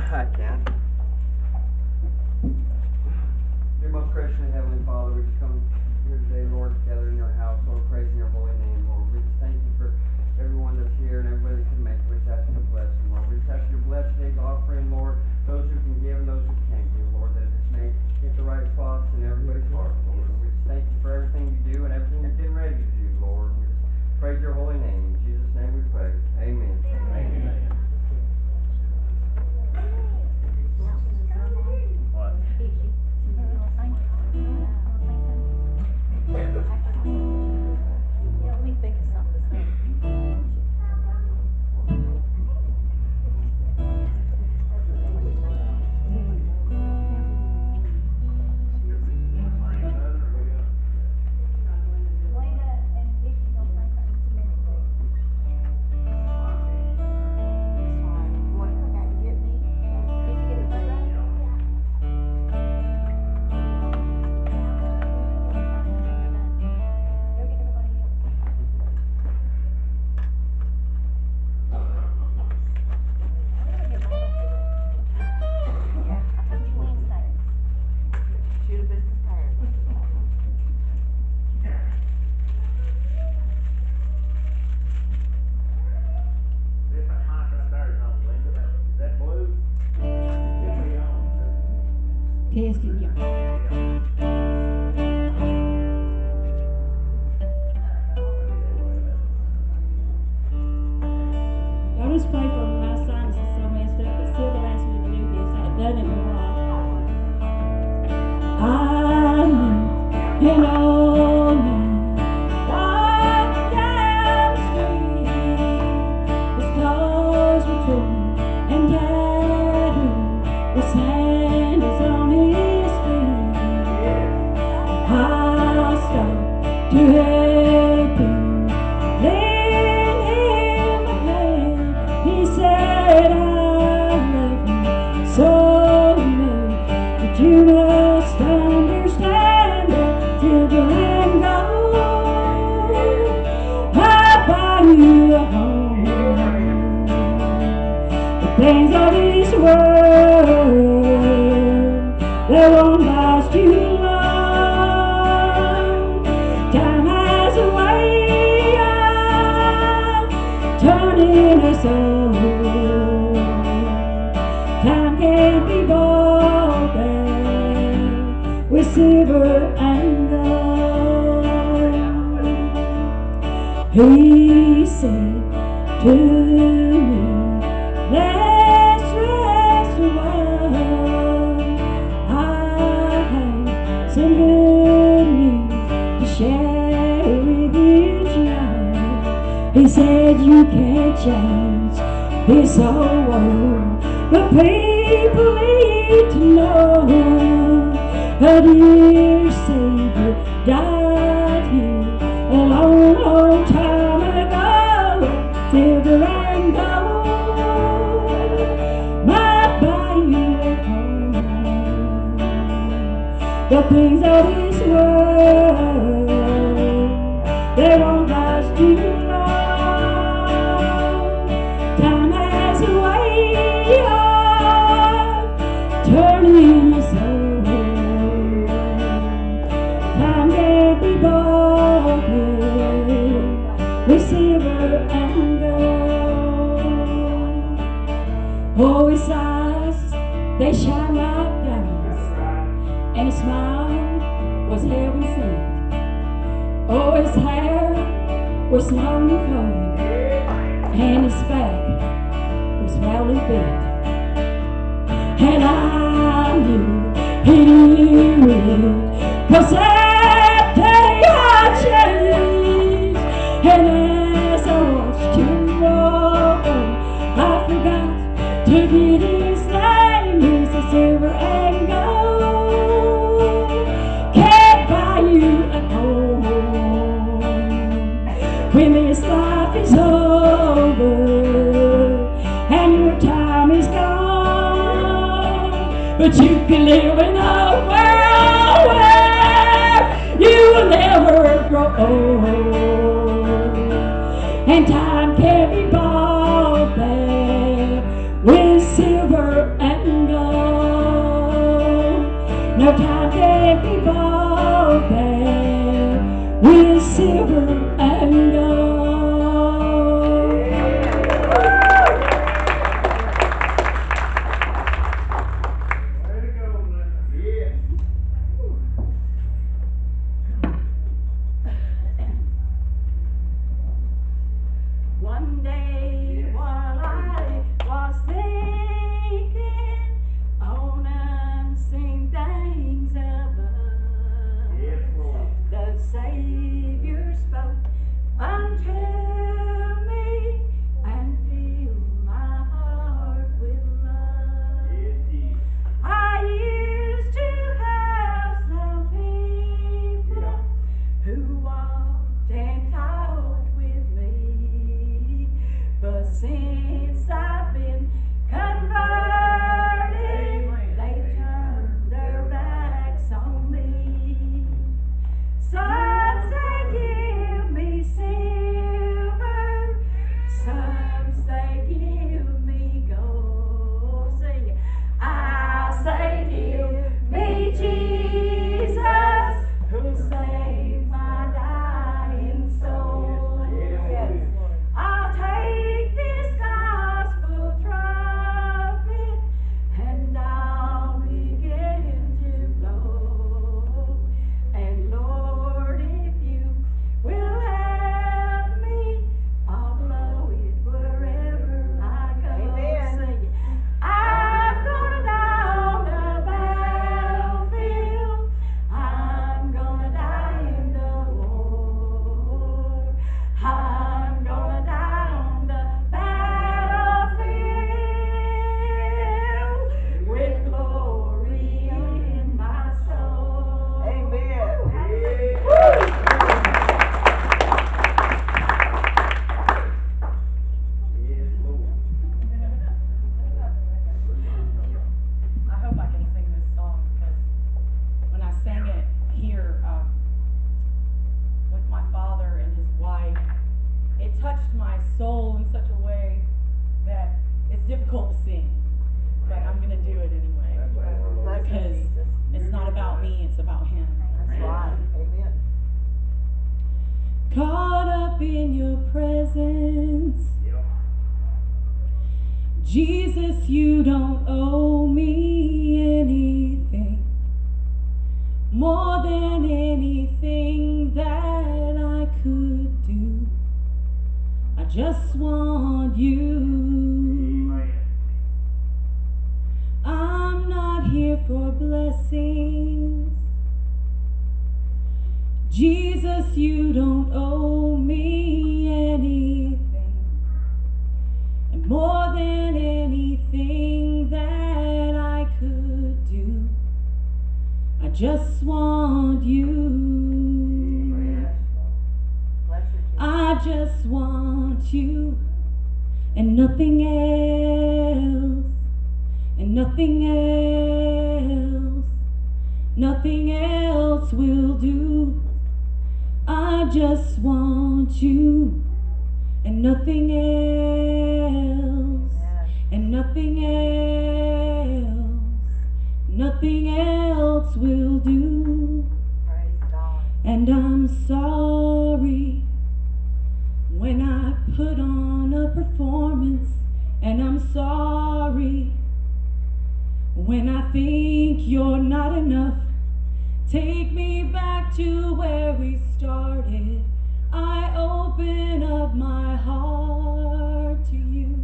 I can. Dear most gracious and heavenly Father, we just come here today, Lord, together in your house, Lord, praising your holy name, Lord. We just thank you for everyone that's here and everybody that can make it. We just ask you to bless them, Lord. We just ask you to bless today's offering, Lord, those who can give and those who can't give, Lord, that it just may hit the right spots in everybody's heart, Lord. And we just thank you for everything you do and everything you're getting ready to do, Lord. And we just praise your holy name. In Jesus' name we pray. Amen. Amen. Let me think of something to say. Testing you. Y'all just pray for me. My sinus is so messed up, but still they asked me to do this. I hadn't done it in a while. I need an only walk down the street. His clothes were torn and tattered. His hand was on his feet. I stopped to help him, lend him a hand. He said, I love you so much that you must understand that till the rain goes, I'll buy you a home. The things of this world, they won't last you long. Time has a way of turning us over. Time can't be bought back with silver and gold. He said to me, let's rest a while. I have some good news to share with you tonight. He said you can't change this whole world, but people need to know a dear Savior died here a long, long time ago. Till the rain goes, might buy you a home. The things of this world, they won't last too long. Time has a way of turning us over. Time can't be bought with silver and gold. Oh, his eyes, they shine like diamonds, and his smile was heaven sent. Oh, his hair was long and flowing, and his back was well and bent. And I knew he would, 'cause that day I changed. And as I watched him walk on, I forgot to get his name. He's a silver and gold, can't buy you a home when this life is over and your time is gone. But you can live in a world where you will never grow old, and time can't be bought there with silver and silver and gold. Way to go, Linda. Yeah. One day while I was thinking on unseen things above, Yes, Lord. the Savior spoke unto me and filled my heart with love. Yes, Jesus. I used to have some people Yeah. who walked and talked with me, but since I've been converted, they turned their backs on me. Some say give me silver, some say give me gold. Sing it. I say give me Jesus, who saved my dying soul. Yes. I'll take this gospel trumpet and I'll begin to blow. And Lord, if you will help me, I'll blow it wherever I go. Amen. Sing it. I'm gonna die on the battlefield. I'm gonna die in the war. I'm gonna die on the battlefield with glory in my soul. Amen. Yes, Lord. I hope I can sing this song because when I sang it here with my father and his wife, it touched my soul in such a way that it's difficult to sing, but I'm going to do it anyway That's right, Lord. because it's not about me, it's about him. That's right. Amen. Caught up in your presence, Yeah. Jesus, you don't owe me anything more than anything that I could do. I just want you. Amen. I'm not here for blessings. Jesus, you don't owe me anything. And more than anything that I could do, I just want you. Bless you, Jesus. I just want you and nothing else, and nothing else, nothing else will do. I just want you and nothing else, and nothing else, nothing else will do. Praise God. And I'm sorry when I put on a performance, and I'm sorry when I think you're not enough. Take me back to where we started. I open up my heart to you.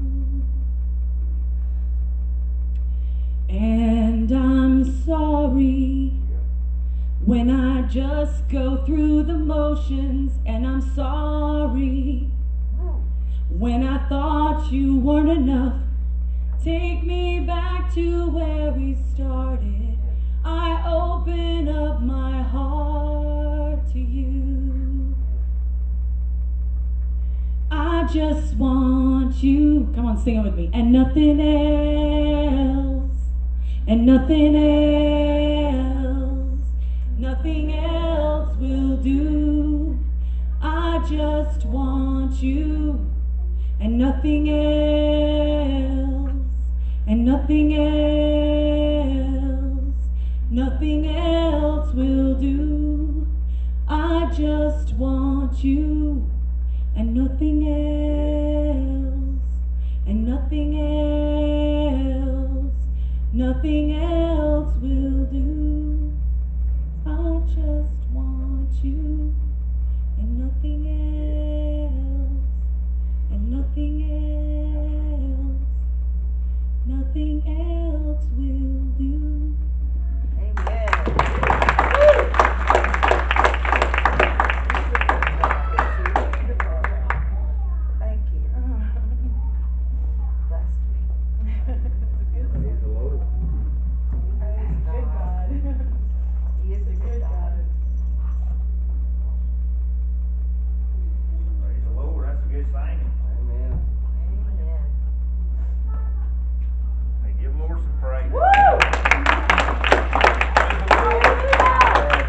And I'm sorry when I just go through the motions, and I'm sorry when I thought you weren't enough. Take me back to where we started. I open up my heart to you. I just want you. Come on, sing it with me. And nothing else, and nothing else, nothing else will do. I just want you, and nothing else, and nothing else, nothing else will do. I just want and nothing else, and nothing else, nothing else will do. I just want you, and nothing else, and nothing else, nothing else will do. Thank you. Blessed me. Praise the Lord. Praise God. He is a good God. Praise the Lord, that's a good singing. Amen. Amen. Hey, give the Lord some praise. Praise the Lord.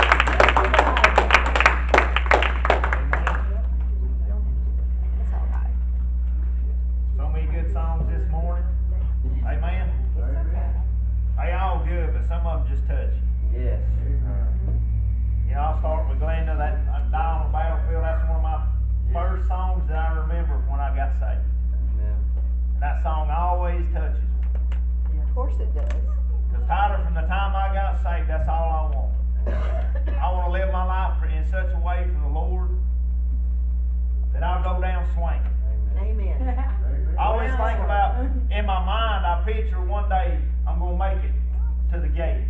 That's all right. So many good songs this morning. Amen. It's okay. They all good, but some of them just touch you. Yes. You know, I'll start with Glenda, that Die on the Battlefield. That's one of my first songs that I remember when I got saved. Amen. And that song always touches me. Of course it does. Because Tyler, from the time I got saved, that's all I want. I want to live my life in such a way for the Lord that I'll go down swinging. Amen. Amen. I always think about, in my mind, I picture one day I'm going to make it to the gates.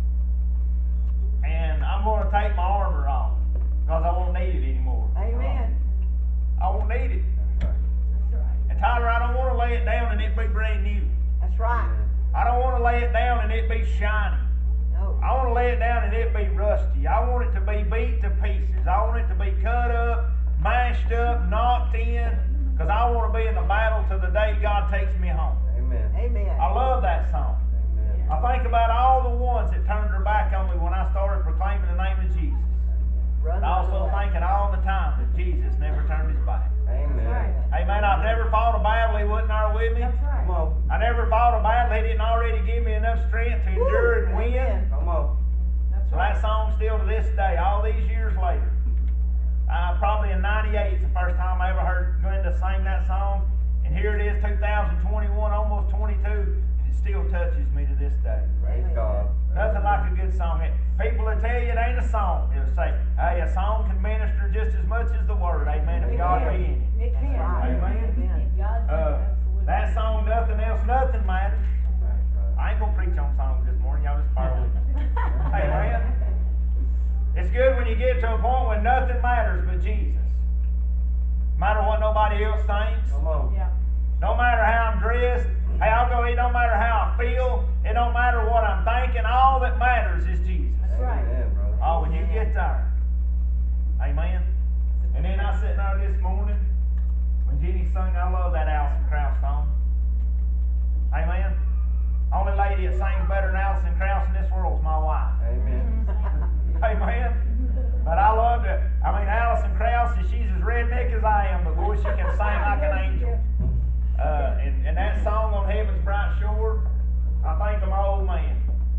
And I'm going to take my armor off because I won't need it anymore. Amen. I won't need it. That's right. And Tyler, I don't want to lay it down and it be brand new. That's right. I don't want to lay it down and it be shiny. No. I want to lay it down and it be rusty. I want it to be beat to pieces. I want it to be cut up, mashed up, knocked in, because I want to be in the battle till the day God takes me home. Amen. Amen. I love that song. Amen. I think about all the ones that turned their back on me when I started proclaiming the name of Jesus. Run And also away. thinking all the time that Jesus never turned his back. Amen. Amen. I've never fought a battle he wasn't there with me. That's right. Come on. I never fought a battle he didn't already give me enough strength to endure and win. Amen. Come on. That's So right. that song still to this day, all these years later. Probably in '98 is the first time I ever heard Glenda sing that song. And here it is, 2021, almost 22, and it still touches me to this day. Praise God. Nothing like a good song. People will tell you it ain't a song. They'll say, hey, a song can minister just as much as the word. Amen. If God be in it. It can. Right. Amen. Amen. God's absolutely. That song, nothing else, nothing matters. I ain't gonna preach on songs this morning. Y'all just bear with me. Amen. It's good when you get to a point when nothing matters but Jesus. No matter what nobody else thinks. Come on. Yeah. No matter how I'm dressed. Hey, I'll go. It don't matter how I feel. It don't matter what I'm thinking. All that matters is Jesus. That's right. Amen, brother. Oh, when you get there. Amen. And then I sitting there this morning when Jenny sung. I love that Alison Krauss song. Amen. Only lady that sings better than Alison Krauss in this world is my wife. Amen. Amen. But I love it. I mean, Alison Krauss, she's as redneck as I am, but boy, she can sing like an angel. And that song on Heaven's Bright Shore, I think of my old man.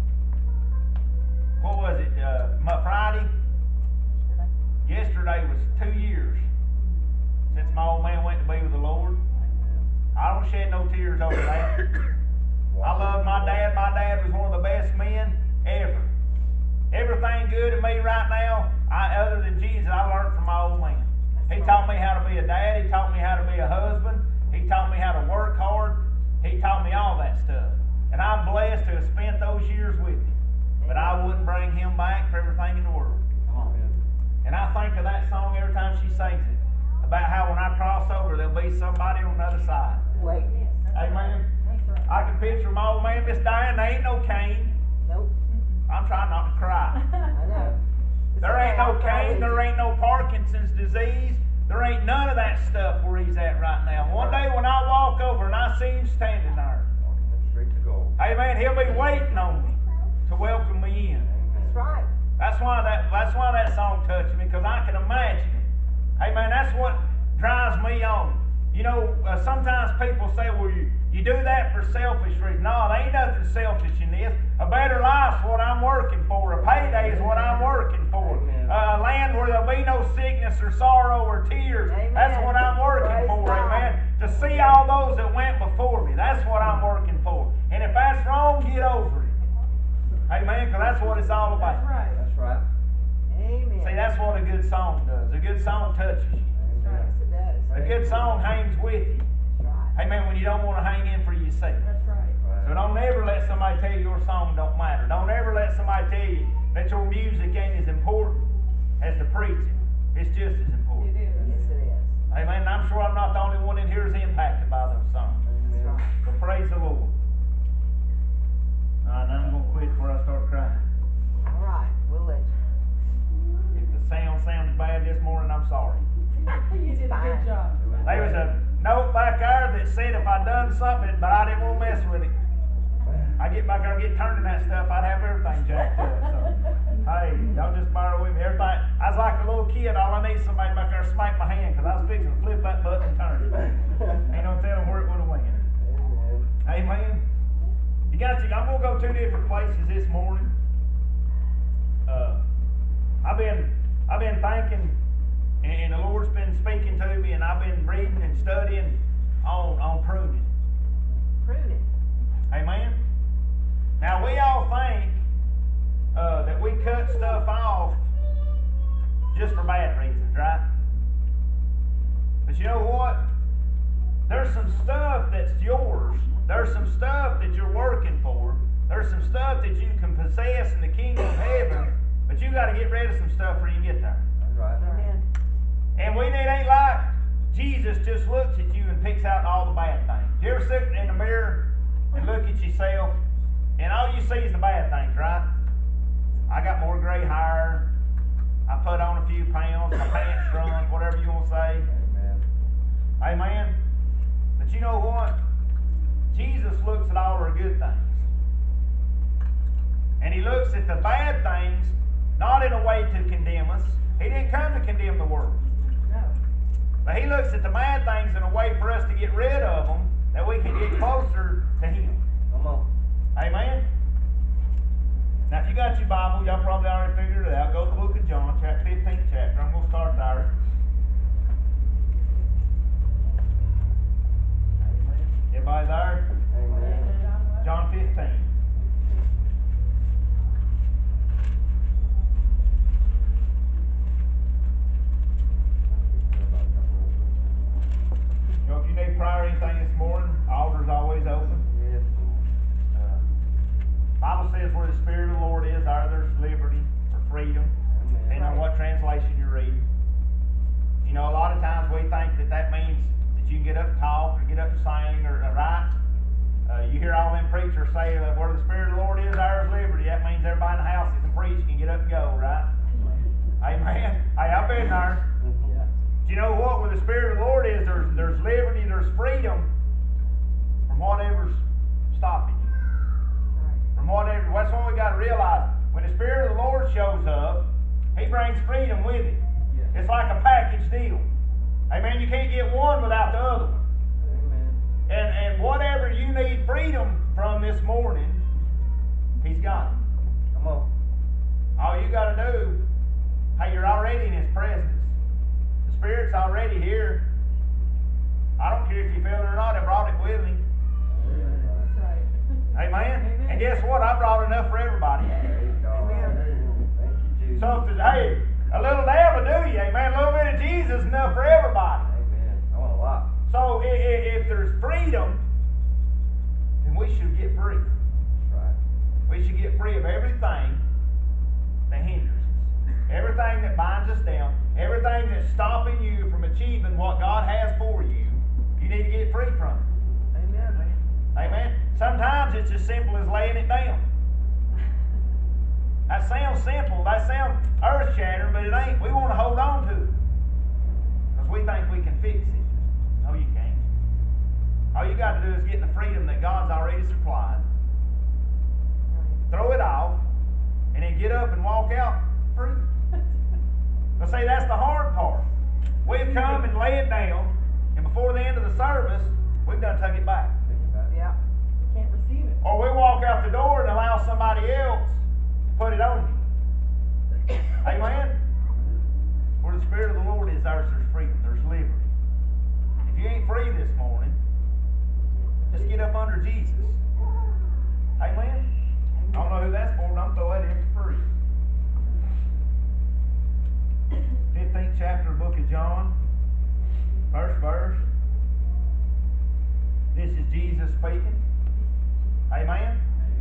What was it? My Friday? Yesterday was 2 years since my old man went to be with the Lord. I don't shed no tears over that. I love my dad. My dad was one of the best men ever. Everything good in me right now, other than Jesus, I learned from my old man. He taught me how to be a dad. He taught me how to be a husband. He taught me how to work hard. He taught me all that stuff. And I'm blessed to have spent those years with him. But I wouldn't bring him back for everything in the world. And I think of that song every time she sings it, about how when I cross over, there'll be somebody on the other side. Wait. Amen. That's right. I can picture my old man, Miss Diane. There ain't no cane. Nope. I'm trying not to cry. I know. It's There okay, ain't no I'll cry cane. with There you. ain't no Parkinson's disease. There ain't none of that stuff where he's at right now. One day when I walk over and I see him standing there, Straight to goal. amen, he'll be waiting on me to welcome me in. That's right. That's why that song touched me, because I can imagine it. Amen. That's what drives me on. You know, sometimes people say, well, you do that for selfish reasons. No, there ain't nothing selfish in this. A better life's what I'm working for. A payday is what I'm working for. Amen. A land where there'll be no no sickness or sorrow or tears. Amen. That's what I'm working Praise for, God. amen. To see all those that went before me. That's what I'm working for. And if that's wrong, get over it. Amen, because that's what it's all about. That's right. That's right. Amen. See, that's what a good song does. A good song touches you. Yes, it does. A good song hangs with you. That's right. Amen, when you don't want to hang in for yourself. That's right. So don't ever let somebody tell you your song don't matter. Don't ever let somebody tell you that your music ain't as important as the preaching. It's just as important. It is. Yes, it is. Amen. And I'm sure I'm not the only one in here who's impacted by those songs. That's right. So praise the Lord. Alright, I'm going to quit before I start crying. All right. We'll let you. If the sound sounded bad this morning, I'm sorry. You did a good job. There was a note back there that said if I'd done something, but I didn't want to mess with it. I get back there and get turned to that stuff, I'd have everything jacked up. So, hey, y'all just bear with me. Everything. I was like a little kid. All I need is somebody back there to smack my hand because I was fixing to flip that button and turn it. Ain't no telling where it would have went. Amen. You got you. I'm gonna go 2 different places this morning. I've been thinking, and the Lord's been speaking to me, and I've been reading and studying on pruning. Pruning. Amen. Now we all think that we cut stuff off just for bad reasons, right? But you know what? There's some stuff that's yours. There's some stuff that you're working for. There's some stuff that you can possess in the kingdom of heaven. But you got to get rid of some stuff before you can get there. That's right. Amen. And it ain't like Jesus just looks at you and picks out all the bad things. You ever sit in the mirror and look at yourself, and all you see is the bad things, right? I got more gray hair. I put on a few pounds. My pants shrunk. Whatever you want to say. Amen. Amen. But you know what? Jesus looks at all our good things. And He looks at the bad things not in a way to condemn us. He didn't come to condemn the world. No. But He looks at the bad things in a way for us to get rid of them, that we can get closer to Him. Come on. Amen? Now, if you got your Bible, y'all probably already figured it out. Go to the book of John, 15th chapter. I'm going to start there. Everybody there? Amen. John 15. You know, if you need prayer or anything this morning, altar's always open. Yes. Bible says where the Spirit of the Lord is, there's liberty or freedom, depending on what translation you're reading. You know, a lot of times we think that means that you can get up and talk or get up and sing or write. You hear all them preachers say that where the Spirit of the Lord is, there's liberty. That means everybody in the house that can preach can get up and go, right? Amen. Hey, I've been there. Do you know what? Where the Spirit of the Lord is, there's liberty, there's freedom from whatever's stopping you. From whatever. That's what we got to realize. When the Spirit of the Lord shows up, He brings freedom with Him. It's like a package deal. Amen. You can't get one without the other one. And whatever you need freedom from this morning, He's got it. Come on. All you got to do, hey, you're already in His presence. The Spirit's already here. I don't care if you feel it or not, I brought it with me. That's right. Amen? And guess what? I brought enough for everybody. Praise God. Thank you, Jesus. So, if there's, hey, a little dab will do you, amen? A little bit of Jesus is enough for everybody. Amen. I want a lot. So, if there's freedom, then we should get free. That's right. We should get free of everything that hinders us. Everything that binds us down. Everything that's stopping you from achieving what God has for you. You need to get free from it. Amen. Amen? Sometimes it's as simple as laying it down. That sounds simple. That sounds earth-shattering, but it ain't. We want to hold on to it. Because we think we can fix it. No, you can't. All you got to do is get the freedom that God's already supplied. Throw it off, and then get up and walk out free. But see, that's the hard part. We've come and lay it down, and before the end of the service, we've done took it back. Take it back. Yeah. Can't receive it. Or we walk out the door and allow somebody else to put it on you. Amen? Where the Spirit up under Jesus. Amen? I don't know who that's for, but I'm throwing that in for free. 15th chapter of the book of John, first verse. This is Jesus speaking. Amen?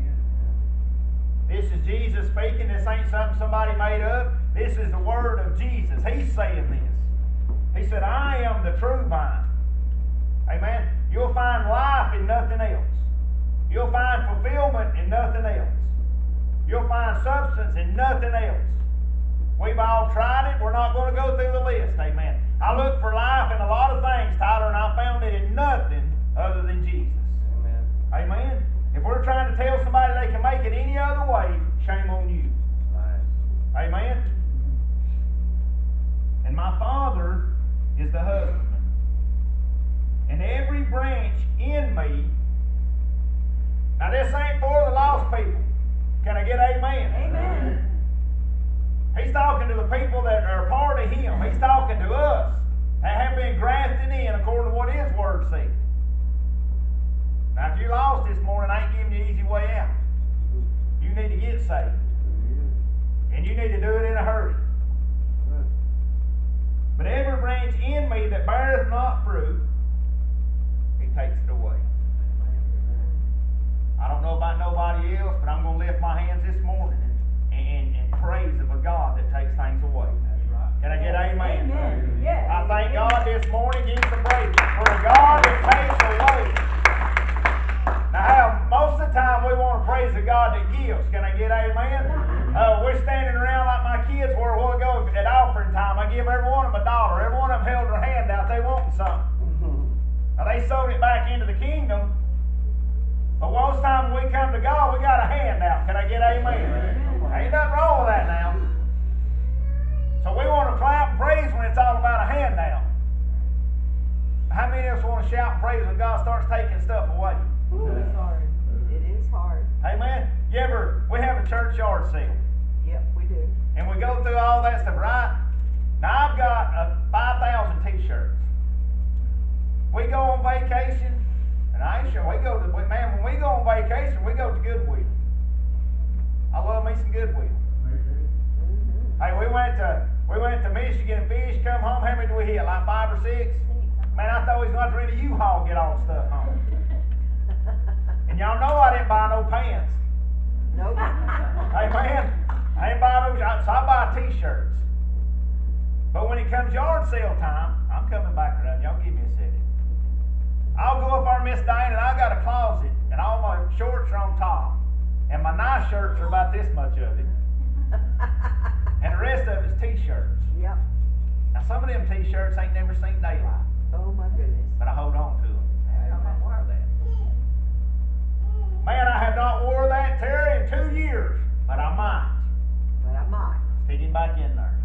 This is Jesus speaking. This ain't something somebody made up. This is the word of Jesus. He's saying this. He said, I am the true vine. Amen? You'll find life in nothing else. You'll find fulfillment in nothing else. You'll find substance in nothing else. We've all tried it. We're not going to go through the list. Amen. I looked for life in a lot of things, Tyler, and I found it in nothing other than Jesus. Amen. Amen. If we're trying to tell somebody they can make it any other way, shame on you. Right. Amen. And my Father is the husbandman. And every branch in me. Now this ain't for the lost people. Can I get amen? Amen. He's talking to the people that are a part of Him. He's talking to us that have been grafted in according to what His Word says. Now if you're lost this morning, I ain't giving you an easy way out. You need to get saved. And you need to do it in a hurry. But every branch in me that beareth not fruit, He takes it away. I don't know about nobody else, but I'm going to lift my hands this morning and praise of a God that takes things away. Can I get amen? Amen. Yes. I thank God this morning, give some praise for a God that takes away. Now, most of the time we want to praise the God that gives. Can I get amen? We're standing around like my kids were a while ago at offering time. I give every one of them $1. Every one of them held their hand out. They wanted something. Now, they sowed it back into the kingdom. But most time when we come to God, we got a hand out. Can I get amen? Ain't nothing wrong with that now. So we want to clap and praise when it's all about a handout. How many of us want to shout and praise when God starts taking stuff away? Ooh, it's hard. It is hard. Amen? We have a church yard sale. Yep, we do. And we go through all that stuff, right? Now I've got 5,000 t-shirts. We go on vacation, and I ain't sure when we go on vacation, we go to Goodwill. I love me some Goodwill. Hey, we went to Michigan Fish, come home. How many did we hit? Like 5 or 6? Man, I thought we was going to rent a U-Haul to get all the stuff home. And y'all know I didn't buy no pants. Nope. Hey, man, I ain't buy those. So I buy t-shirts. But when it comes yard sale time, I'm coming back around. Y'all give me a second. I'll go up there, Miss Diane, and I got a closet, and all my shorts are on top. And my nice shirts are about this much of it. And the rest of it's t-shirts. Yep. Now some of them t-shirts ain't never seen daylight. Oh my goodness. But I hold on to them. I might wear that. Man, I have not wore that, Terry, in 2 years. But I might. Stick him back in there.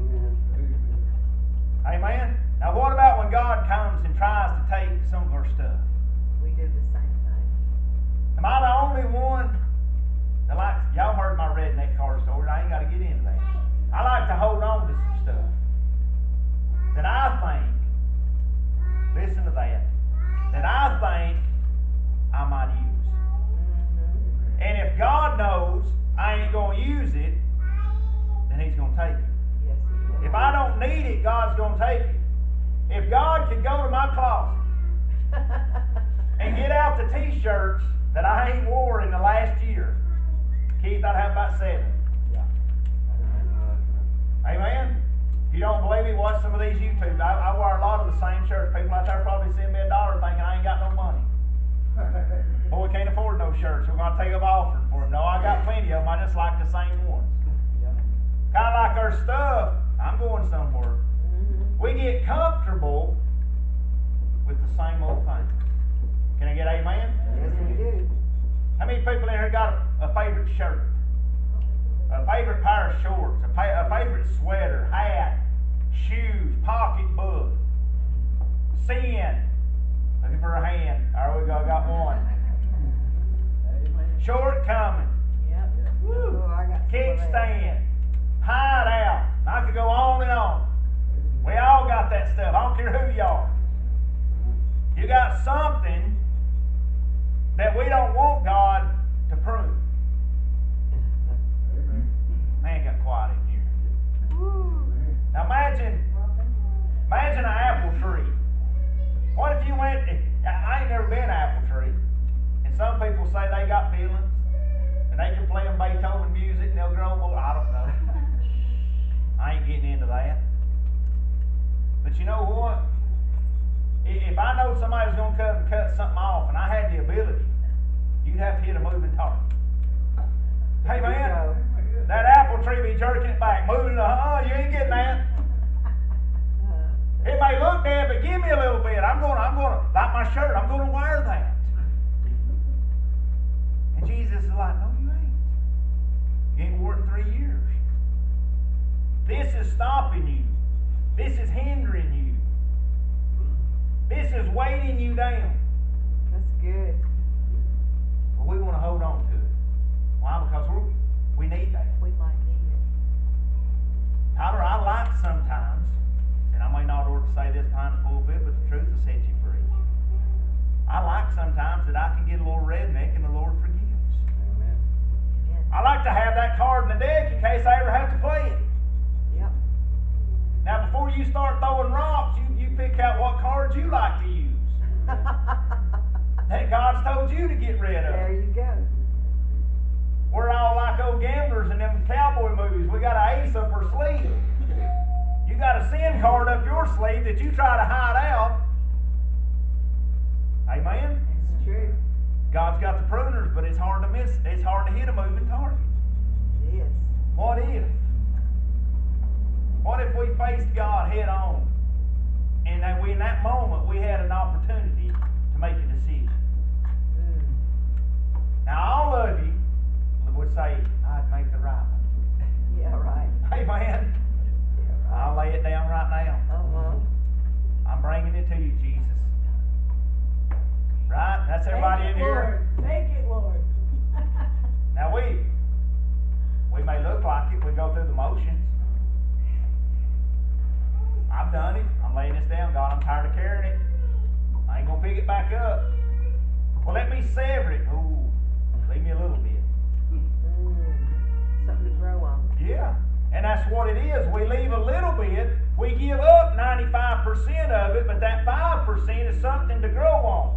Amen? Now what about when God comes and tries to take some of our stuff? We do the same thing. Am I the only one that likes, y'all heard my redneck car story, I ain't got to get into that. I like to hold on to some stuff that I think, listen to that I think I might use. And if God knows I ain't going to use it, then He's going to take it. Yes, He is. If I don't need it, God's going to take it. If God could go to my closet and get out the t-shirts that I ain't wore in the last year, Keith, I'd have about 7. Yeah. Amen? If you don't believe me, watch some of these YouTubes. I wear a lot of the same shirts. People out there probably send me $1 thinking I ain't got no money. Well, we can't afford those shirts. We're going to take up offering for them. No, I got plenty of them. I just like the same ones. Kind of like our stuff. I'm going somewhere. We get comfortable with the same old thing. Can I get amen? Yes, we do. How many people in here got a favorite shirt? A favorite pair of shorts? A favorite sweater, hat, shoes, pocketbook? Sin. Looking for a hand. There we go, got one. Shortcoming. Yep. Woo. Oh, I got some of that. Kickstand. Hide out. I could go on and on. We all got that stuff. I don't care who you are. You got something say they got feelings, and they can play them Beethoven music and they'll grow more. I don't know. I ain't getting into that. But you know what? If I know somebody was going to come and cut something off and I had the ability, you'd have to hit a moving target. Hey man, that apple tree be jerking it back, moving it. You ain't getting that. It may look bad, but give me a little bit. I'm gonna, like my shirt, I'm gonna wear that. And Jesus is like, no, you ain't. You ain't worn 3 years. This is stopping you. This is hindering you. This is weighting you down. That's good. But we want to hold on to it. Why? Because we need that. We might need it. Tyler, I like sometimes, and I may not ought to say this behind the pulpit, but the truth will set you free. I like sometimes that I can get a little redneck and the Lord forgives. Amen. Amen. I like to have that card in the deck in case I ever have to play it. Yep. Now, before you start throwing rocks, you pick out what cards you like to use. That God's told you to get rid of. There you go. We're all like old gamblers in them cowboy movies. We got an ace up our sleeve. You got a sin card up your sleeve that you try to hide out. Amen? It's true. God's got the pruners, but it's hard to miss. It's hard to hit a moving target. It is. What if? What if we faced God head on, and that in that moment we had an opportunity to make a decision? Now all of you would say, I'd make the right one. Yeah, right. Hey man, Yeah, I'll lay it down right now. Uh-huh. I'm bringing it to you, Jesus. Right? That's everybody in here. Take it, Lord. Now we may look like it. We go through the motions. I've done it. I'm laying this down. God, I'm tired of carrying it. I ain't going to pick it back up. Well, let me sever it. Ooh, leave me a little bit. Something to grow on. Yeah. And that's what it is. We leave a little bit. We give up 95% of it, but that 5% is something to grow on.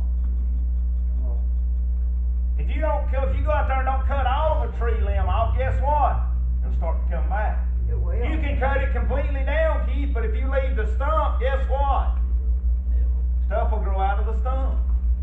If you go out there and don't cut all of a tree limb off, guess what? It'll start to come back. It will. You can cut it completely down, Keith, but if you leave the stump, guess what? Stuff will grow out of the stump.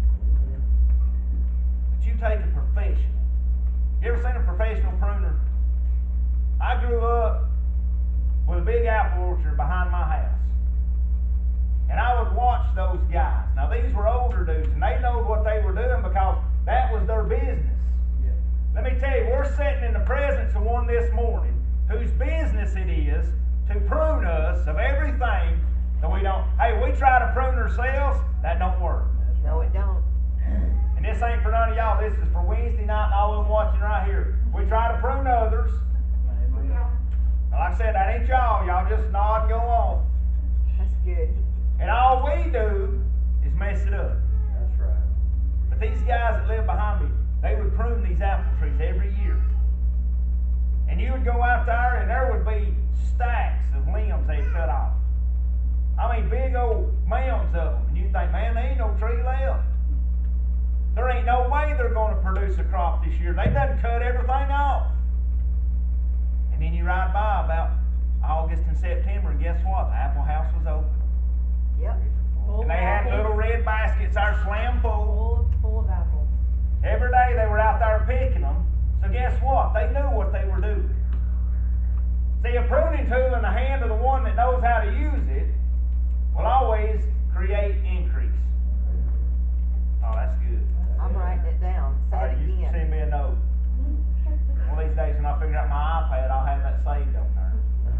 But you take a professional. You ever seen a professional pruner? I grew up with a big apple orchard behind my house. And I would watch those guys. Now these were older dudes, and they know what they were doing because that was their business. Yeah. Let me tell you, we're sitting in the presence of one this morning whose business it is to prune us of everything that we don't. Hey, we try to prune ourselves, that don't work. No, it don't. And this ain't for none of y'all, this is for Wednesday night and all of them watching right here. We try to prune others. Now, like I said, that ain't y'all. Y'all just nod and go on. That's good. And all we do is mess it up. That's right. But these guys that live behind me, they would prune these apple trees every year. And you would go out there and there would be stacks of limbs they'd cut off. I mean, big old mounds of them. And you think, man, there ain't no tree left. There ain't no way they're going to produce a crop this year. They done cut everything off. And then you ride by about August and September, and guess what? The apple house was open. Yep. And they had little red baskets there slam full. Full of apples. Every day they were out there picking them. So guess what? They knew what they were doing. See, a pruning tool in the hand of the one that knows how to use it will always create increase. Oh, that's good. I'm writing it down. Say All right, it you again. send me a note. One of these days when I figure out my iPad, I'll have that saved on there.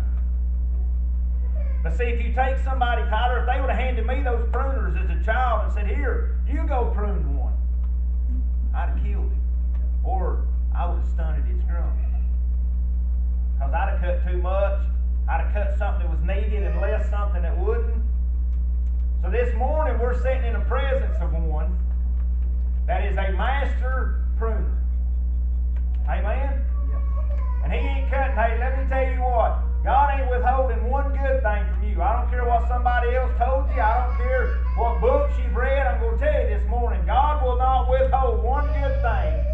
But see, if you take somebody, Tyler, if they would have handed me those pruners as a child and said, here, you go prune one, I'd have killed it. Or I would have stunted its growth. Because I'd have cut too much. I'd have cut something that was needed and less something that wouldn't. So this morning we're sitting in the presence of one that is a master pruner. Amen? And he ain't cutting. Hey, let me tell you what. God ain't withholding one good thing from you. I don't care what somebody else told you. I don't care what books you've read. I'm going to tell you this morning, God will not withhold one good thing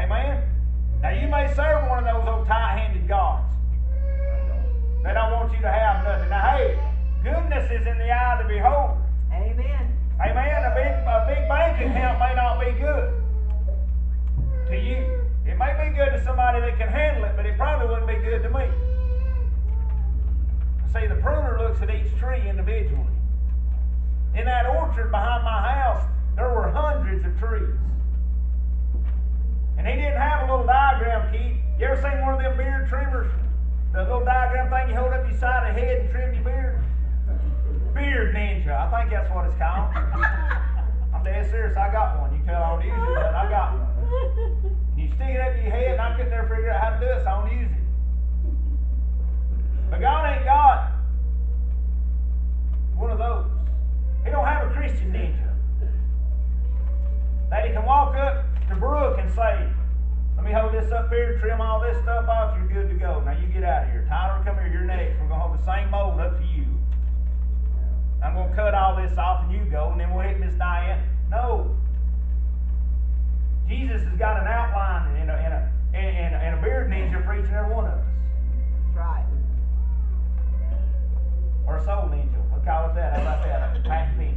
Amen? Now you may serve one of those old tight-handed gods. They don't want you to have nothing. Now hey, goodness is in the eye of the beholder. Amen. Amen. A big bank account may not be good to you. It may be good to somebody that can handle it, but it probably wouldn't be good to me. See, the pruner looks at each tree individually. In that orchard behind my house, there were hundreds of trees. And he didn't have a little diagram, Keith. You ever seen one of them beard trimmers? The little diagram thing you hold up your side of the head and trim your beard? Beard Ninja. I think that's what it's called. I'm dead serious. I got one. You can tell I don't use it, but I got one. And you stick it up your head, and I couldn't never figure out how to do it, so I don't use it. But God ain't got one of those. He don't have a Christian ninja that he can walk up to Brooke and say, let me hold this up here, trim all this stuff off, you're good to go. Now you get out of here. Tyler, come here, you're next. We're going to hold the same mold up to you. I'm going to cut all this off and you go, and then we'll hit Miss Diane. No. Jesus has got an outline and a beard ninja for each and every one of us. That's right. Or a soul ninja. We'll call it that. How about that? A patent pending.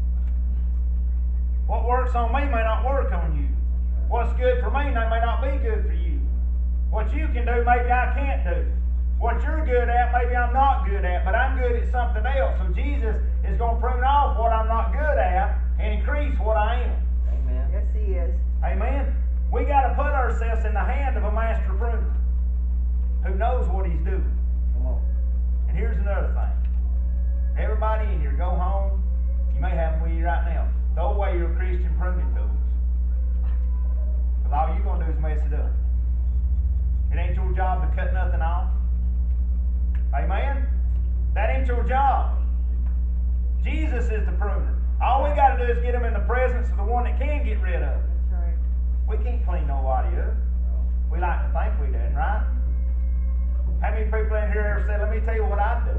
What works on me may not work on you. What's good for me may not be good for you. What you can do, maybe I can't do. What you're good at, maybe I'm not good at, but I'm good at something else. So Jesus is going to prune off what I'm not good at and increase what I am. Amen. Yes, he is. Amen? We got to put ourselves in the hand of a master pruner who knows what he's doing. Come on. And here's another thing. Everybody in here, go home. You may have them with you right now. Throw away your Christian pruning tools. Because all you're going to do is mess it up. It ain't your job to cut nothing off. Amen? That ain't your job. Jesus is the pruner. All we got to do is get him in the presence of the one that can get rid of it. That's right. We can't clean nobody up. We like to think we do, right? How many people in here ever said, let me tell you what I do?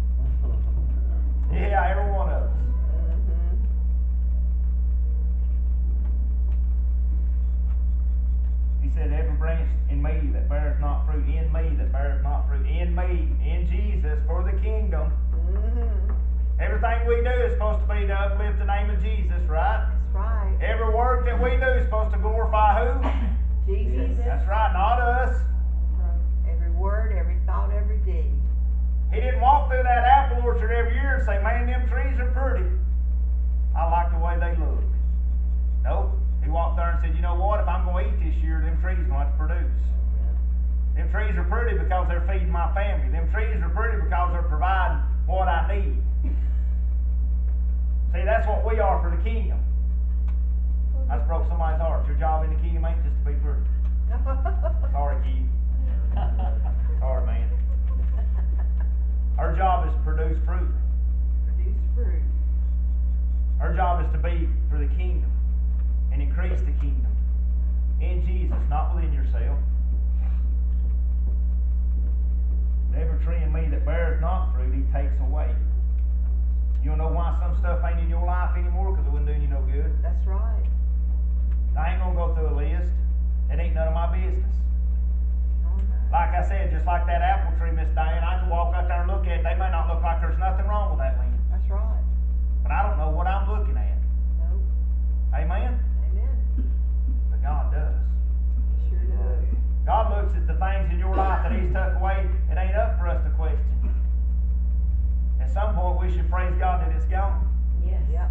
Yeah, every one of us. Mm-hmm. He said, every branch in me that bears not fruit, in me that bears not fruit, in me, in Jesus, for the kingdom. Mm-hmm. Everything we do is supposed to be to uplift the name of Jesus, right? That's right. Every work that we do is supposed to glorify who? Jesus. That's right, not us. Every word, every thought, every deed. He didn't walk through that apple orchard every year and say, man, them trees are pretty. I like the way they look. Nope. He walked there and said, you know what? If I'm going to eat this year, them trees are going to produce. Them trees are pretty because they're feeding my family. Them trees are pretty because they're providing what I need. See, that's what we are for the kingdom. I just broke somebody's heart. Your job in the kingdom ain't just to be pretty. Sorry, Keith. Sorry, man. Our job is to produce fruit. Produce fruit. Our job is to be for the kingdom and increase the kingdom in Jesus, not within yourself. Every tree in me that bears not fruit, he takes away. You don't know why some stuff ain't in your life anymore? Because it wasn't doing you no good. That's right. I ain't going to go through a list. It ain't none of my business. Like I said, just like that apple tree, Miss Diane, I can walk out there and look at it. They may not look like there's nothing wrong with that land. That's right. But I don't know what I'm looking at. No. Amen? Amen. But God does. He sure does. God looks at the things in your life that he's tucked away. It ain't up for us to question. At some point, we should praise God that it's gone. Yes. Yep.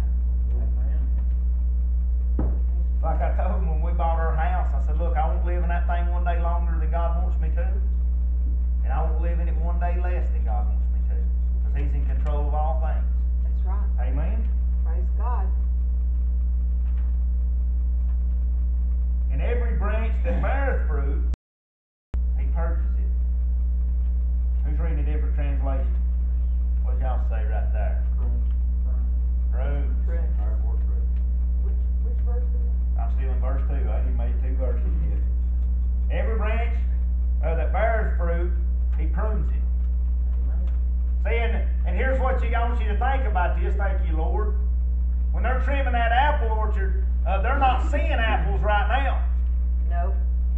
Like I told him when we bought our house, I said, look, I won't live in that thing one day longer than God wants me to. And I won't live in it one day less than God wants me to. Because he's in control of all things. That's right. Amen? Praise God. And every branch that beareth fruit, he purges it. Who's reading a different translation? What y'all say right there? Prunes. Prunes. Which verse is it? I'm still in verse 2. I ain't made 2 verses yet. Every branch that bears fruit, he prunes it. See, and here's what I want you to think about this. Thank you, Lord. When they're trimming that apple orchard, they're not seeing apples right now. Nope.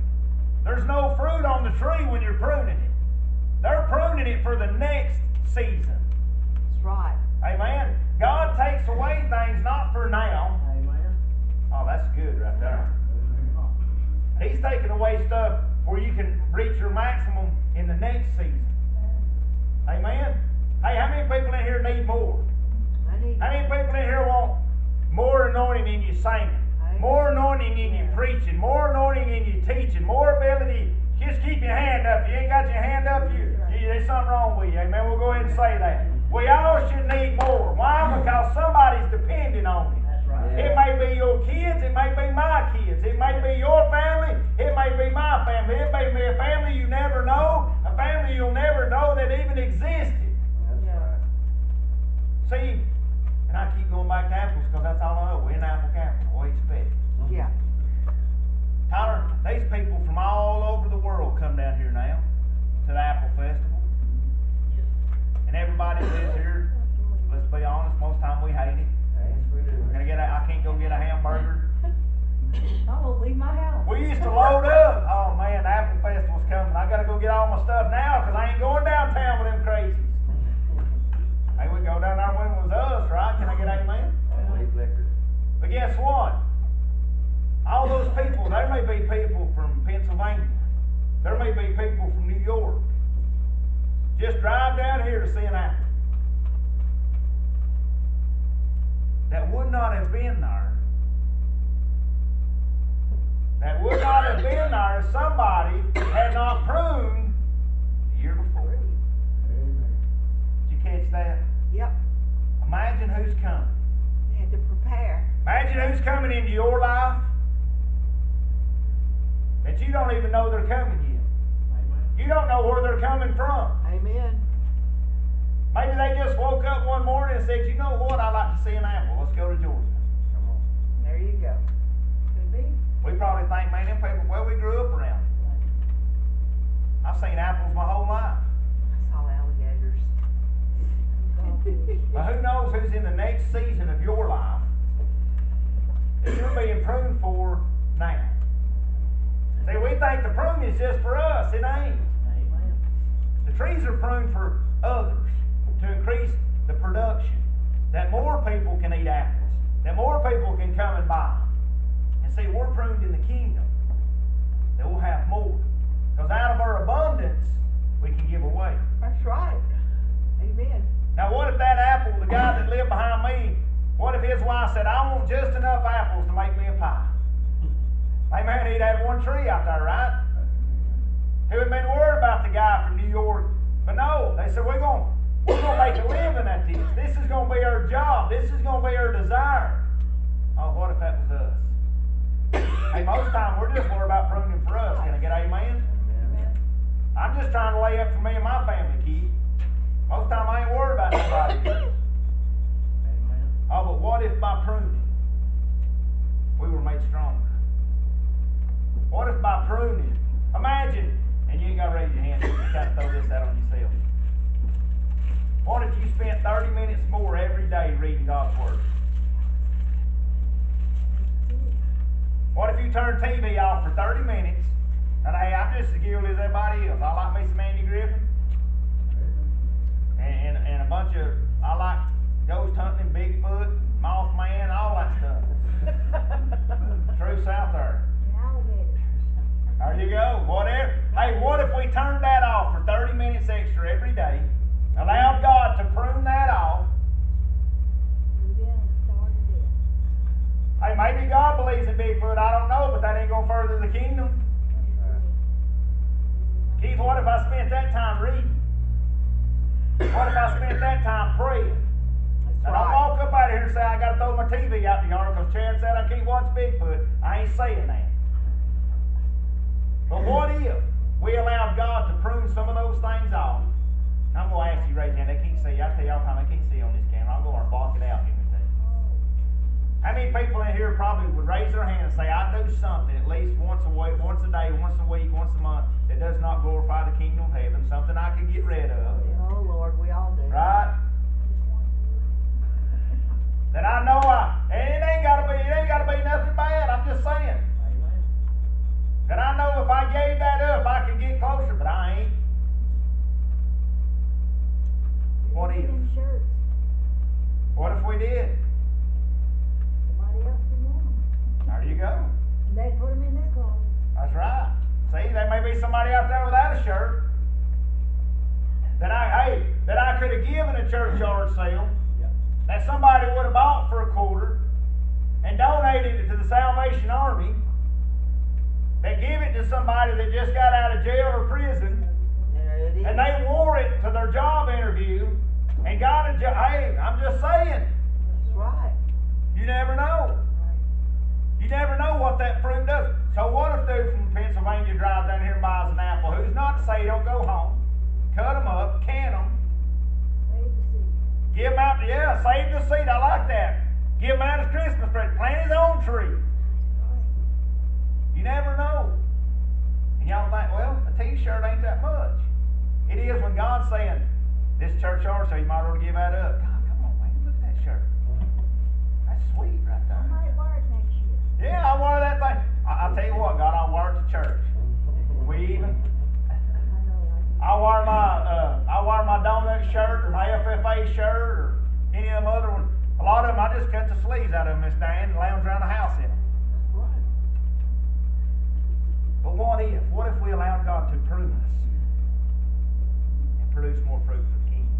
There's no fruit on the tree when you're pruning it. They're pruning it for the next season. That's right. Amen. God takes away things not for now. Amen. Oh, that's good right there. He's taking away stuff where you can reach your maximum in the next season. Amen. Hey, how many people in here need more? I need How many people in here want more anointing in you singing? More anointing in you preaching? More anointing in you teaching? More ability? Just keep your hand up. You ain't got your hand up, there's something wrong with you. Amen. We'll go ahead and say that. We all should need more. Why? Because somebody's depending on it. That's right. It may be your kids, it may be my kids, it may be your family, it may be my family, it may be a family you never know, a family you'll never know that even existed. That's right. See, and I keep going back to apples because that's all I know. We're in apple capital. What do you expect? Yeah. Tyler, these people from all over the world come down here now to the Apple Festival. And everybody lives here, let's be honest, most time we hate it. Yes, we do. I can't go get a hamburger. I'm gonna leave my house. We used to load up. Oh man, the Apple Festival's coming. I gotta go get all my stuff now because I ain't going downtown with them crazies. Hey, we go down there when it was us, right? Can I get amen? Leave liquor. But guess what? All those people, there may be people from Pennsylvania. There may be people from New York. Just drive down here to see an apple. That would not have been there. That would not have been there if somebody had not pruned the year before. Amen. Did you catch that? Yep. Imagine who's coming. You had to prepare. Imagine who's coming into your life that you don't even know they're coming yet. You don't know where they're coming from. Amen. Maybe they just woke up one morning and said, you know what, I'd like to see an apple. Let's go to Georgia. Come on. There you go. Could be. We probably think, man, them people, well, we grew up around it. I've seen apples my whole life. I saw alligators. But who knows who's in the next season of your life that you're being pruned for now. See, we think the pruning is just for us. It ain't. Amen. The trees are pruned for others to increase the production, that more people can eat apples, that more people can come and buy them. And see, we're pruned in the kingdom that we'll have more. Because out of our abundance, we can give away. That's right. Amen. Now, what if that apple, the guy that lived behind me, what if his wife said, I want just enough apples to make me a pie? Hey, man, he'd had one tree out there, right? He would have been worried about the guy from New York. But no, they said, we're going to make a living at this. This is going to be our job. This is going to be our desire. Oh, what if that was us? Hey, most time we're just worried about pruning for us. Can I get amen? Amen. I'm just trying to lay up for me and my family, Keith. Most time I ain't worried about nobody else. Amen. Oh, but what if by pruning we were made stronger? What if by pruning, imagine, and you ain't got to raise your hand, you just got to throw this out on yourself. What if you spent 30 minutes more every day reading God's Word? What if you turn TV off for 30 minutes, and hey, I'm just as guilty as everybody else. I like me some Andy Griffin, and a bunch of, I like ghost hunting, Bigfoot, Mothman, all that stuff. Truth's out there. There you go. Whatever. Hey, what if we turned that off for 30 minutes extra every day, allowed God to prune that off? Hey, maybe God believes in Bigfoot, I don't know, but that ain't going to further the kingdom. Keith, what if I spent that time reading? What if I spent that time praying? Now, don't walk up out of here and say, I got to throw my TV out the yard because Chad said I can't watch Bigfoot. I ain't saying that. But what if we allowed God to prune some of those things off? I'm going to ask you, raise your hand. They can't see. I tell you all the time, they can't see on this camera. I'm going to block it out. How many people in here probably would raise their hand and say, I do something at least once a week, once a day, once a week, once a month that does not glorify the kingdom of heaven, something I could get rid of. Oh, Lord, we all do. Right? That I know and it ain't gotta be nothing bad. I'm just saying. Amen. That I know if I gave that What if? In shirts. What if we did? Somebody else can want them. There you go. And they put them in their clothes. That's right. See, there may be somebody out there without a shirt that I could have given a church yard sale, that somebody would have bought for a quarter and donated it to the Salvation Army, that give it to somebody that just got out of jail or prison, and they wore it to their job interview and got a job. Hey, I'm just saying. That's right. You never know. You never know what that fruit does. So what if dude from Pennsylvania drives down here and buys an apple? Who's not to say don't go home, cut them up, can them, Save the seed. give them out. Save the seed. I like that. Give him out his Christmas present. Plant his own tree. You never know. And y'all think, well, a t-shirt ain't that much. It is when God's saying, this church yard, so you might ought to give that up. God, come on, man, look at that shirt. That's sweet right I there. might wear it next year. Yeah, I wear that thing. I'll tell you what, God, I'll wear it to church. We even. I know. I'll wear my donut shirt or my FFA shirt or any of them other ones. A lot of them, I just cut the sleeves out of them, Miss Diane, and lounge around the house in them. But what if we allowed God to prune us and produce more fruit for the kingdom?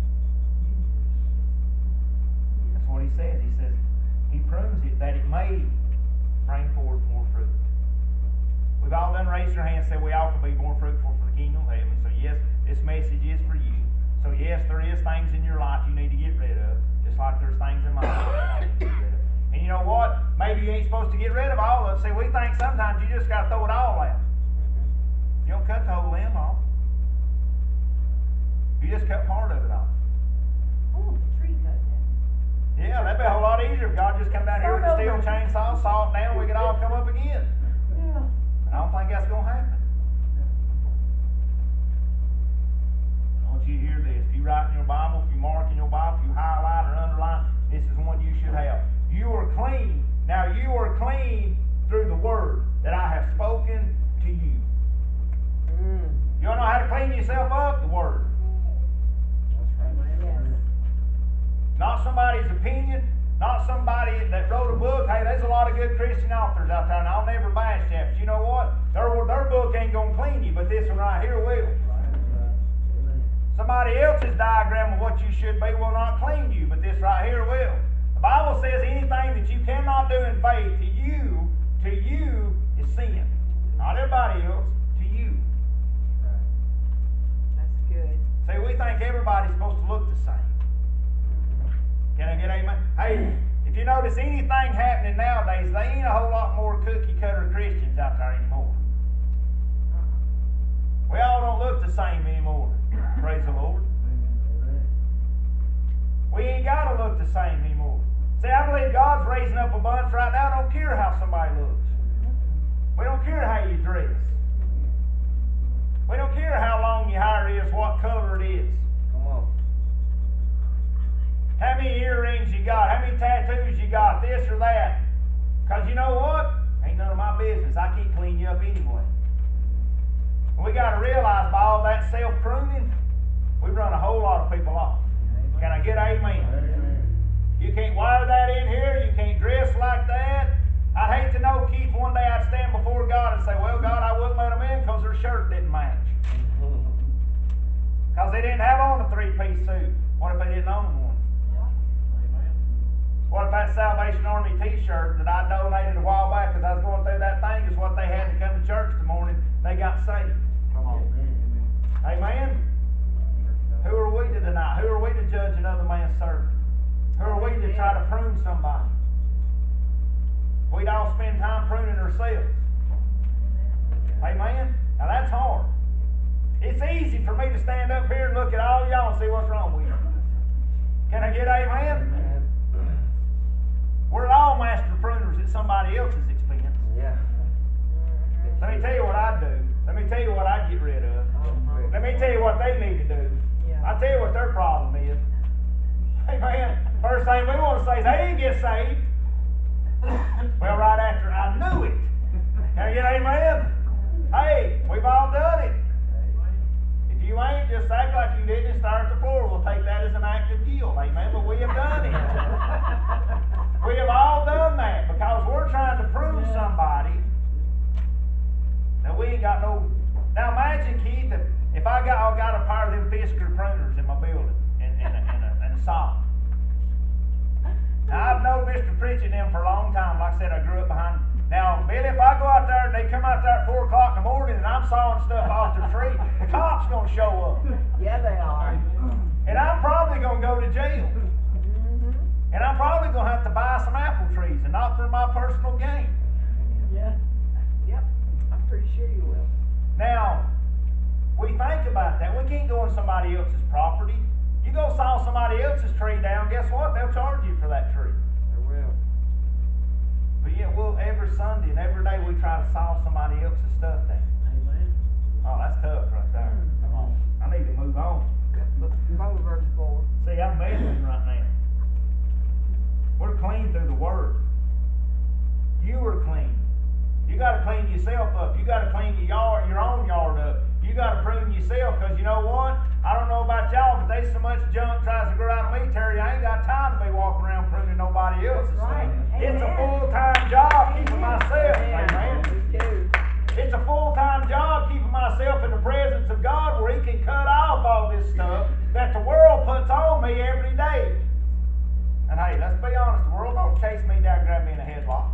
That's what he says. He says he prunes it that it may bring forth more fruit. We've all done raised our hands and said we ought to be more fruitful for the kingdom of heaven. So yes, this message is for you. So yes, there is things in your life you need to get rid of, just like there's things in my life I need to get rid of. And you know what? Maybe you ain't supposed to get rid of all of it. See, we think sometimes you just got to throw it all out. You don't cut the whole limb off. You just cut part of it off. Oh, the tree cut down. Yeah, that'd be a whole lot easier if God just come down here with a steel chainsaw, saw it down, we could all come up again. Yeah. I don't think that's going to happen. I want you to hear this. If you write in your Bible, if you mark in your Bible, if you highlight or underline, this is one you should have. You are clean. Now you are clean through the word that I have spoken to you. You don't know how to clean yourself up? The word. Yes. Not somebody's opinion, not somebody that wrote a book. Hey, there's a lot of good Christian authors out there, and I'll never bash that. But you know what? Their book ain't going to clean you, but this one right here will. Somebody else's diagram of what you should be will not clean you, but this right here will. The Bible says anything that you cannot do in faith to you is sin. Not everybody else, to you. That's good. See, we think everybody's supposed to look the same. Can I get amen? Hey, if you notice anything happening nowadays, there ain't a whole lot more cookie cutter Christians out there anymore. We all don't look the same anymore. Praise the Lord. We ain't got to look the same anymore. See, I believe God's raising up a bunch right now. I don't care how somebody looks. We don't care how you dress. We don't care how long your hair is, what color it is. Come on. How many earrings you got, how many tattoos you got, this or that. Because you know what? Ain't none of my business. I can't clean you up anyway. And we got to realize by all that self-pruning, we run a whole lot of people off. Can I get amen? You can't wear that in here. You can't dress like that. I'd hate to know, Keith, one day I'd stand before God and say, well, God, I wouldn't let them in because their shirt didn't match. Because they didn't have on a three-piece suit. What if they didn't own one? What if that Salvation Army t-shirt that I donated a while back because I was going through that thing is what they had to come to church this morning, they got saved. Come on. Amen? Who are we to deny? Who are we to judge another man's servant? Who are we to try to prune somebody? We'd all spend time pruning ourselves. Amen? Now that's hard. It's easy for me to stand up here and look at all y'all and see what's wrong with you. Can I get amen? We're all master pruners at somebody else's expense. Yeah. Let me tell you what I'd do. Let me tell you what I'd get rid of. Let me tell you what they need to do. I'll tell you what their problem is. Amen. First thing we want to say is they didn't get saved. Well, right after I knew it. Can I get amen? Hey, we've all done it. If you ain't, just act like you didn't and start at the floor. We'll take that as an act act of guilt, amen, but we have done it. We have all done that because we're trying to prove somebody that we ain't got no. Now imagine, Keith, if I got a pair of them Fisker pruners in my building and a saw. Now I've known Mr. Pritchett and them for a long time. Like I said, I grew up behind. Now, Billy, if I go out there and they come out there at 4 o'clock in the morning and I'm sawing stuff off the tree, the cops gonna show up. Yeah, they are. And I'm probably gonna go to jail. And I'm probably gonna have to buy some apple trees, and not for my personal gain. Yeah. Yep. I'm pretty sure you will. Now, we think about that. We can't go on somebody else's property. You go saw somebody else's tree down, guess what? They'll charge you for that tree. They will. But yet, every Sunday and every day we try to saw somebody else's stuff down. Amen. Oh, that's tough right there. Come on. I need to move on. Go to verse 4. See, I'm meddling right now. We're clean through the Word. You are clean. You got to clean yourself up. You got to clean your own yard up. You got to prune yourself, because you know what? I don't know about y'all, but there's so much junk tries to grow out of me, Terry. I ain't got time to be walking around pruning nobody else's Right. stuff. It's a Amen. full-time job keeping myself. Amen. Amen. Me too. It's a full-time job keeping myself in the presence of God, where He can cut off all this stuff that the world puts on me every day. And hey, let's be honest, the world don't chase me down and grab me in a headlock.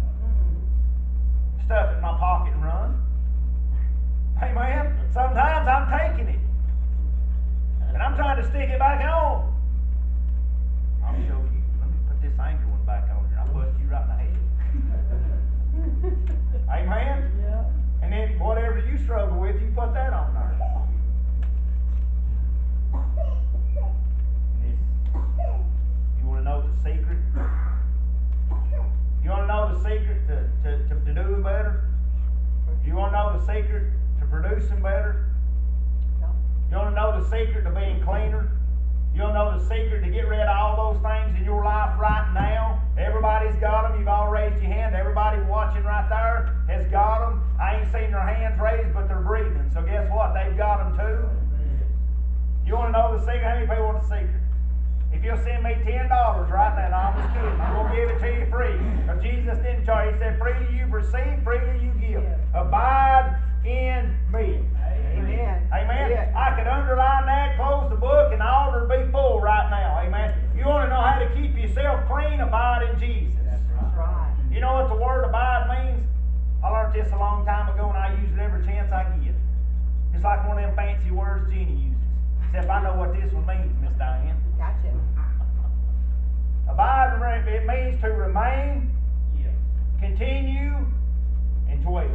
Stuff in my pocket and run. Amen. Sometimes I'm taking it. And I'm trying to stick it back on. I'll show you. Let me put this anger one back on here. I'll bust you right in the head. Amen. Yeah. And then whatever you struggle with, you put that on there. You want to know the secret? You want to know the secret to doing better? You want to know the secret to producing better? You want to know the secret to being cleaner? You want to know the secret to get rid of all those things in your life right now? Everybody's got them. You've all raised your hand. Everybody watching right there has got them. I ain't seen their hands raised, but they're breathing. So guess what? They've got them too. You want to know the secret? How many people want the secret? If you'll send me $10 right now, I'm just kidding. I'm going to give it to you free. But Jesus didn't charge. He said, freely you receive, freely you give. Abide in me. Amen. Amen. Yeah. I could underline that, close the book, and the altar would be full right now. Amen. You want to know how to keep yourself clean? Abide in Jesus. That's right. You know what the word abide means? I learned this a long time ago, and I use it every chance I get. It's like one of them fancy words Jenny uses. Except I know what this one means, Miss Diane. Gotcha. Abide, it means to remain, continue, and dwell.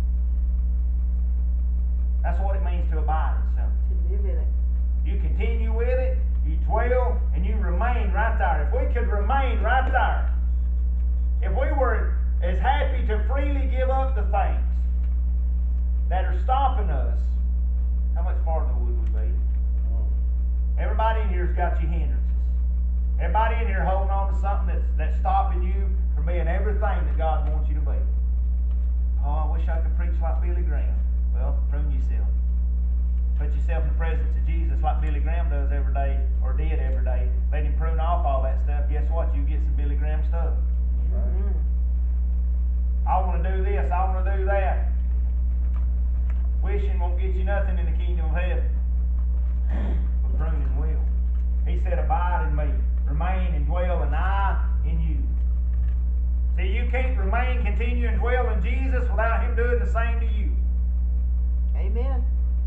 That's what it means to abide in something. To live in it. You continue with it, you dwell, and you remain right there. If we could remain right there, if we were as happy to freely give up the things that are stopping us, how much farther would we be? Everybody in here's got your hindrances. Everybody in here holding on to something that's stopping you from being everything that God wants you to be. Oh, I wish I could preach like Billy Graham. Well, prune yourself. Put yourself in the presence of Jesus like Billy Graham does every day, or did every day. Let Him prune off all that stuff. Guess what? You get some Billy Graham stuff. Mm-hmm. I want to do this. I want to do that. Wishing won't get you nothing in the kingdom of heaven. But pruning will. He said, abide in me. Remain and dwell, and I in you. See, you can't remain, continue, and dwell in Jesus without Him doing the same to you. Amen.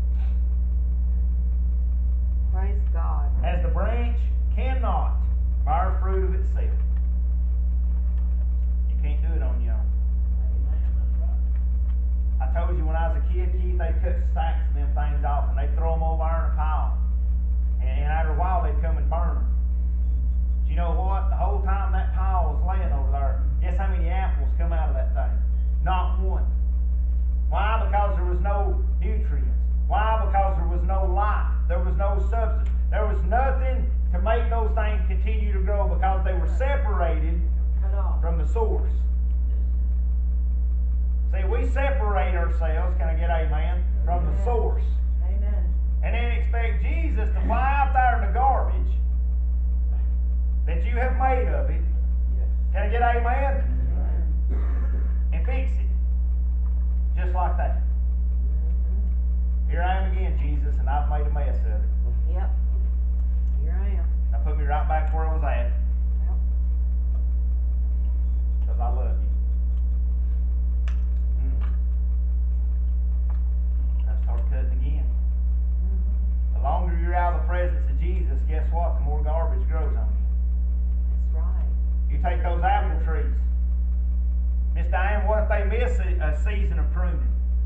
Praise God. As the branch cannot bear fruit of itself. You can't do it on your own. I told you when I was a kid, Keith, they'd cut stacks of them things off and they'd throw them over there in a pile. And after a while, they'd come and burn them. But you know what? The whole time that pile was laying over there, guess how many apples come out of that thing? Not one. Why? Because there was no nutrients. Why? Because there was no life. There was no substance. There was nothing to make those things continue to grow because they were separated Cut off. from the source. See, we separate ourselves, can I get amen, from the source. Amen. And then expect Jesus to fly out there in the garbage get amen? And fix it. Just like that. Here I am again, Jesus, and I've made a mess of it. Yep. Here I am. Now put me right back where I was at. Yep. Because I love you. I start cutting again. The longer you're out of the presence of Jesus, guess what? The more garbage grows on you. That's right. You take those apple trees. Miss Diane, what if they miss a season of pruning?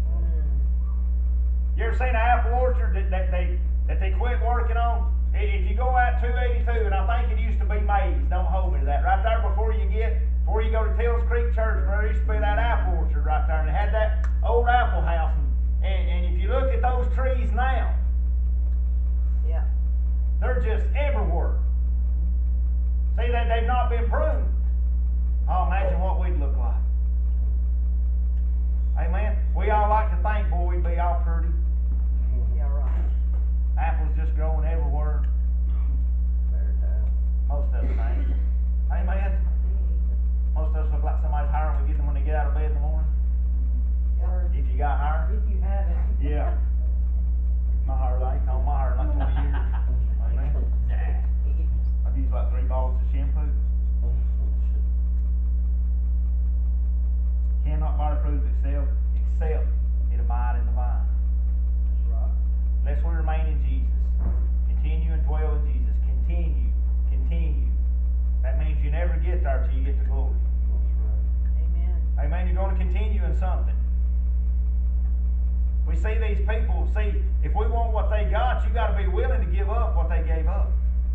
You ever seen an apple orchard that they quit working on? If you go out 282, and I think it used to be Mays, don't hold me to that. Right there before you go to Tills Creek Church, there used to be that apple orchard right there, and it had that old apple house. And if you look at those trees now, Yeah. they're just everywhere. See, they've not been pruned. Oh, imagine what we'd look like. Amen. We all like to think, boy, we'd be all pretty. Yeah, right. Apples just growing everywhere. Most of us ain't. Amen. Most of us look like somebody's hair we get them when they get out of bed in the morning. Or If you got hair. if you haven't. Yeah. My hair, I ain't combed my hair in like 20 years. Amen. I've used like 3 bottles of shampoo. Cannot bear fruit except it abide in the vine. That's right. Lest we remain in Jesus. Continue and dwell in Jesus. Continue. That means you never get there till you get to glory. Amen. Amen. You're going to continue in something. We see these people, if we want what they got, you got to be willing to give up what they gave up.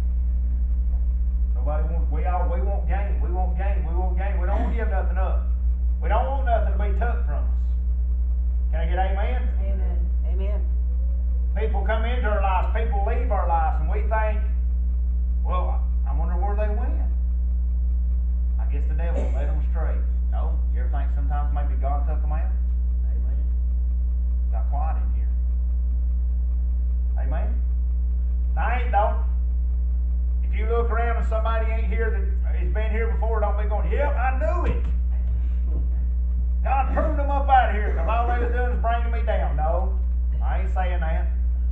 Nobody wants, we want gain. We want gain. We don't want to give nothing up. We don't want nothing to be took from us. Can I get amen? Amen. Amen. People come into our lives, people leave our lives, and we think, well, I wonder where they went. I guess the devil led them astray. No, you ever think sometimes maybe God took them out? Amen. Got quiet in here. Amen? Now, ain't though. If you look around and somebody ain't here that has been here before, don't be going, yep, I knew it. God pruned them up out of here because all they was doing is bringing me down. No, I ain't saying that.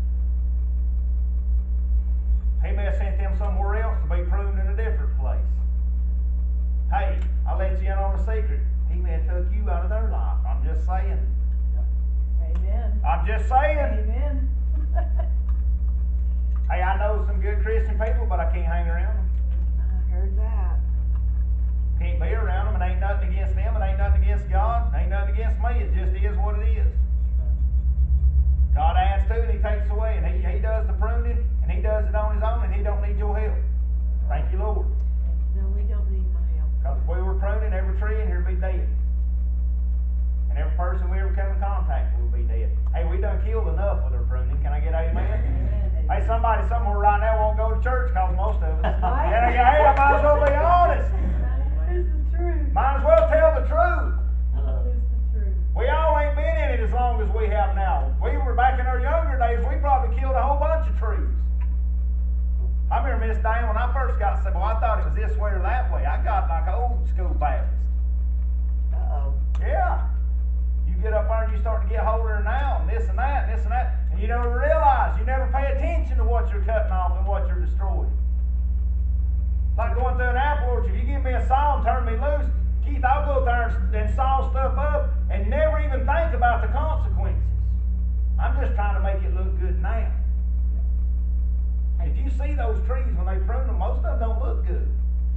He may have sent them somewhere else to be pruned in a different place. Hey, I'll let you in on a secret. He may have took you out of their life. I'm just saying. Amen. I'm just saying. Amen. Hey, I know some good Christian people, but I can't hang around them. I heard that. Can't be around them. It ain't nothing against them. It ain't nothing against God. It ain't nothing against me. It just is what it is. God adds to and He takes away. And He does the pruning, and He does it on His own, and He don't need your help. Thank you, Lord. No, we don't need my help. Because if we were pruning, every tree in here would be dead. And every person we ever come in contact with would be dead. Hey, we done killed enough with our pruning. Can I get amen? Hey, somebody somewhere right now won't go to church because most of us. Right. And hey, I might as well be honest. What is the truth? Might as well tell the truth. What is the truth? We all ain't been in it as long as we have now. We were back in our younger days, we probably killed a whole bunch of trees. I remember Miss Diane, when I first got saved, well, I thought it was this way or that way. I got like an old school Baptist. Uh-oh. Yeah. You get up there and you start to get holier now, and this and that, and this and that, and you never realize, you never pay attention to what you're cutting off and what you're destroying. It's like going through an apple orchard. If you give me a saw and turn me loose, Keith, I'll go there and saw stuff up and never even think about the consequences. I'm just trying to make it look good now. If you see those trees when they prune them, most of them don't look good.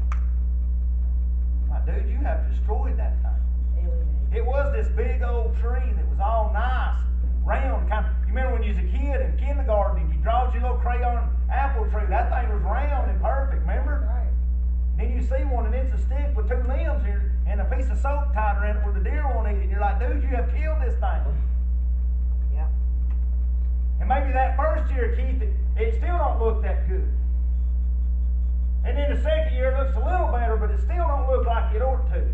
Like, dude, you have destroyed that thing. It was this big old tree that was all nice, round, kind of. You remember when you was a kid in kindergarten and you drawed your little crayon apple tree? That thing was round and perfect, remember? Right. Then you see one and it's a stick with 2 limbs here and a piece of soap tied around it where the deer won't eat it. And you're like, dude, you have killed this thing. Yeah. And maybe that first year, Keith, it still don't look that good. And then the second year it looks a little better, but it still don't look like it ought to.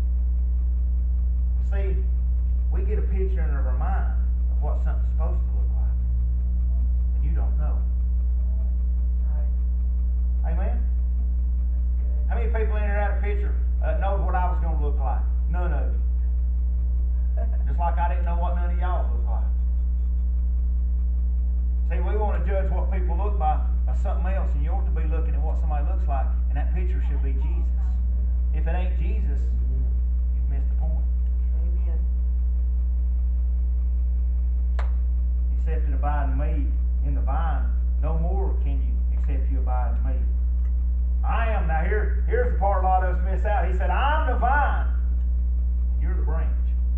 See, we get a picture in our mind of what something's supposed to look like. And you don't know. Right. Amen? That's good. How many people in here had a picture knows what I was going to look like. None of you. Just like I didn't know what none of y'all look like. See, we want to judge what people look by something else, and you ought to be looking at what somebody looks like, and that picture should be Jesus. If it ain't Jesus, you've missed the point. Amen. Except it abide in me, in the vine, no more can you, except you abide in me. I am. Now here's the part a lot of us miss out. He said, I'm the vine, you're the branch.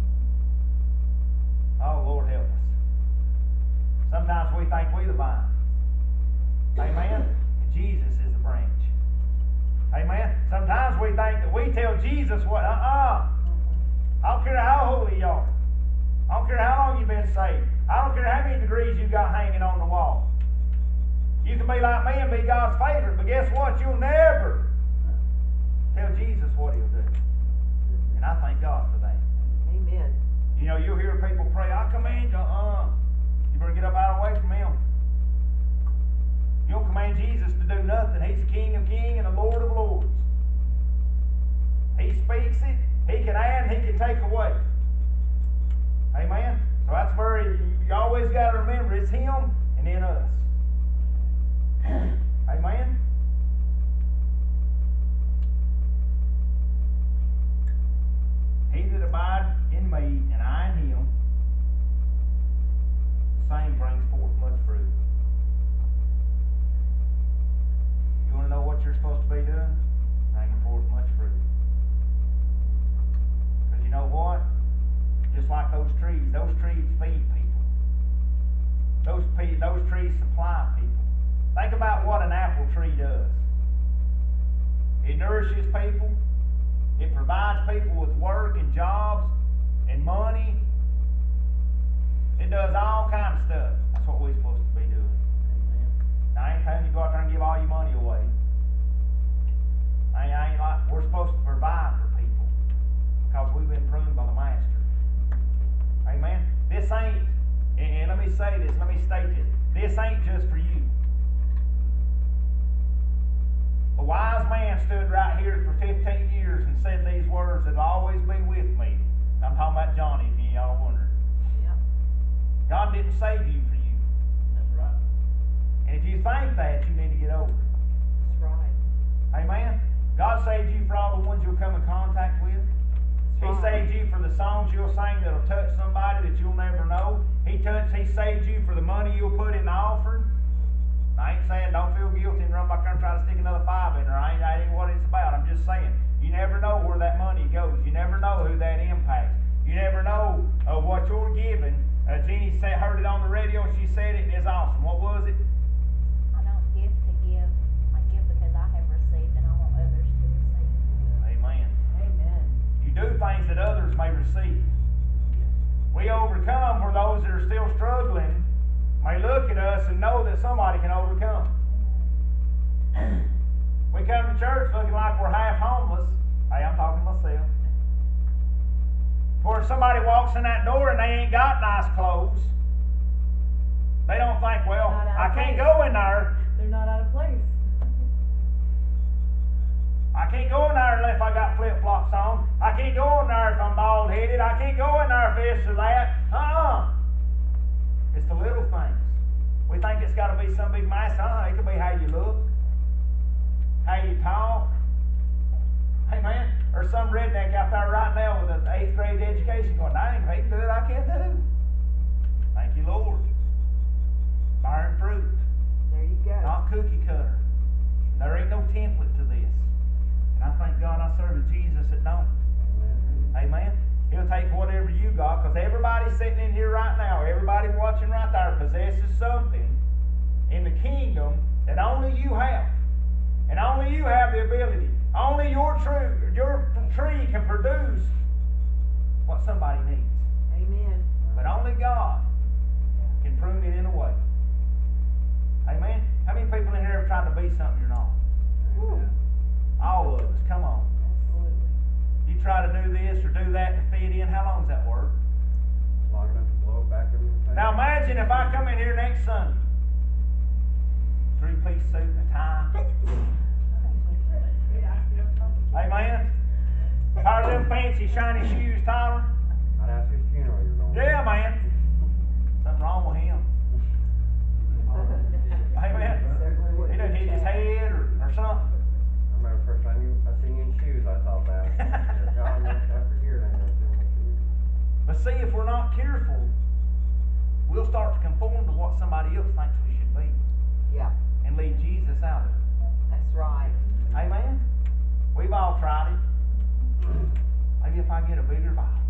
Oh, Lord help us. Sometimes we think we're the vine. Amen? And Jesus is the branch. Amen? Sometimes we think that we tell Jesus what, I don't care how holy you are. I don't care how long you've been saved. I don't care how many degrees you got hanging on the wall. You can be like me and be God's favorite, but guess what? You'll never tell Jesus what he'll do. And I thank God for that. Amen. You know, you'll hear people pray, I command you, you better get up out of the way from him. You don't command Jesus to do nothing. He's the King of kings and the Lord of lords. He speaks it, he can add, and he can take away. Amen? So that's where you always got to remember, it's him and then us. Amen? He that abides in me and I in him, the same brings forth much fruit. You want to know what you're supposed to be doing? Bringing forth much fruit. Because you know what? Just like those trees feed people. Those trees supply people. Think about what an apple tree does. It nourishes people. It provides people with work and jobs and money. It does all kinds of stuff. That's what we're supposed to be doing. Amen. Now, I ain't telling you to go out there and give all your money away. I ain't like, we're supposed to provide for people because we've been pruned by the Master. Amen. This ain't, and let me say this, let me state this. This ain't just for you. A wise man stood right here for 15 years and said these words that'll always be with me. I'm talking about Johnny, if y'all wondered. Yeah. God didn't save you for you. That's right. And if you think that, you need to get over it. That's right. Amen? God saved you for all the ones you'll come in contact with. He saved you for the songs you'll sing that'll touch somebody that you'll never know. He saved you for the money you'll put in the offering. I ain't saying don't feel guilty and run back there and try to stick another $5 in there. That ain't what it's about. I'm just saying, you never know where that money goes. You never know who that impacts. You never know what you're giving. Jeannie heard it on the radio and she said it and it's awesome. What was it? I don't give to give. I give because I have received and I want others to receive. Amen. Amen. You do things that others may receive. We overcome where those that are still struggling may look at us and know that somebody can overcome. We come to church looking like we're half homeless. Hey, I'm talking to myself. Or somebody walks in that door and they ain't got nice clothes. They don't think, well, I can't go in there. They're not out of place. I can't go in there unless I got flip-flops on. I can't go in there if I'm bald-headed. I can't go in there if this or that. It's the little things. We think it's got to be some big master. It could be how you look, how you talk. Amen. Or some redneck out there right now with an 8th grade education going, I ain't going to do it, I can't do. Thank you, Lord. Bearing fruit. There you go. Not cookie cutter. There ain't no template to this. And I thank God I serve a Jesus that don't. Amen. He'll take whatever you got, because everybody sitting in here right now, everybody watching right there possesses something in the kingdom that only you have. And only you have the ability. Only your tree can produce what somebody needs. Amen. But only God can prune it in a way. Amen. How many people in here have tried to be something you're not? Woo. All of us. Come on. Absolutely. You try to do this or do that to fit in. How long does that work? Long enough to blow it back over your face. Now imagine if I come in here next Sunday, 3-piece suit and a tie. Amen. fancy shiny shoes, Tyler? I'd ask his funeral you're going to. Yeah, man. Something wrong with him. Amen. He done hit his head or something. I remember the first time I seen you in shoes, I thought that. God, after a year, I never seen my shoes. But see, if we're not careful, we'll start to conform to what somebody else thinks we should be Yeah, and leave Jesus out of it. that's right. Amen? We've all tried it. Maybe if I get a bigger Bible.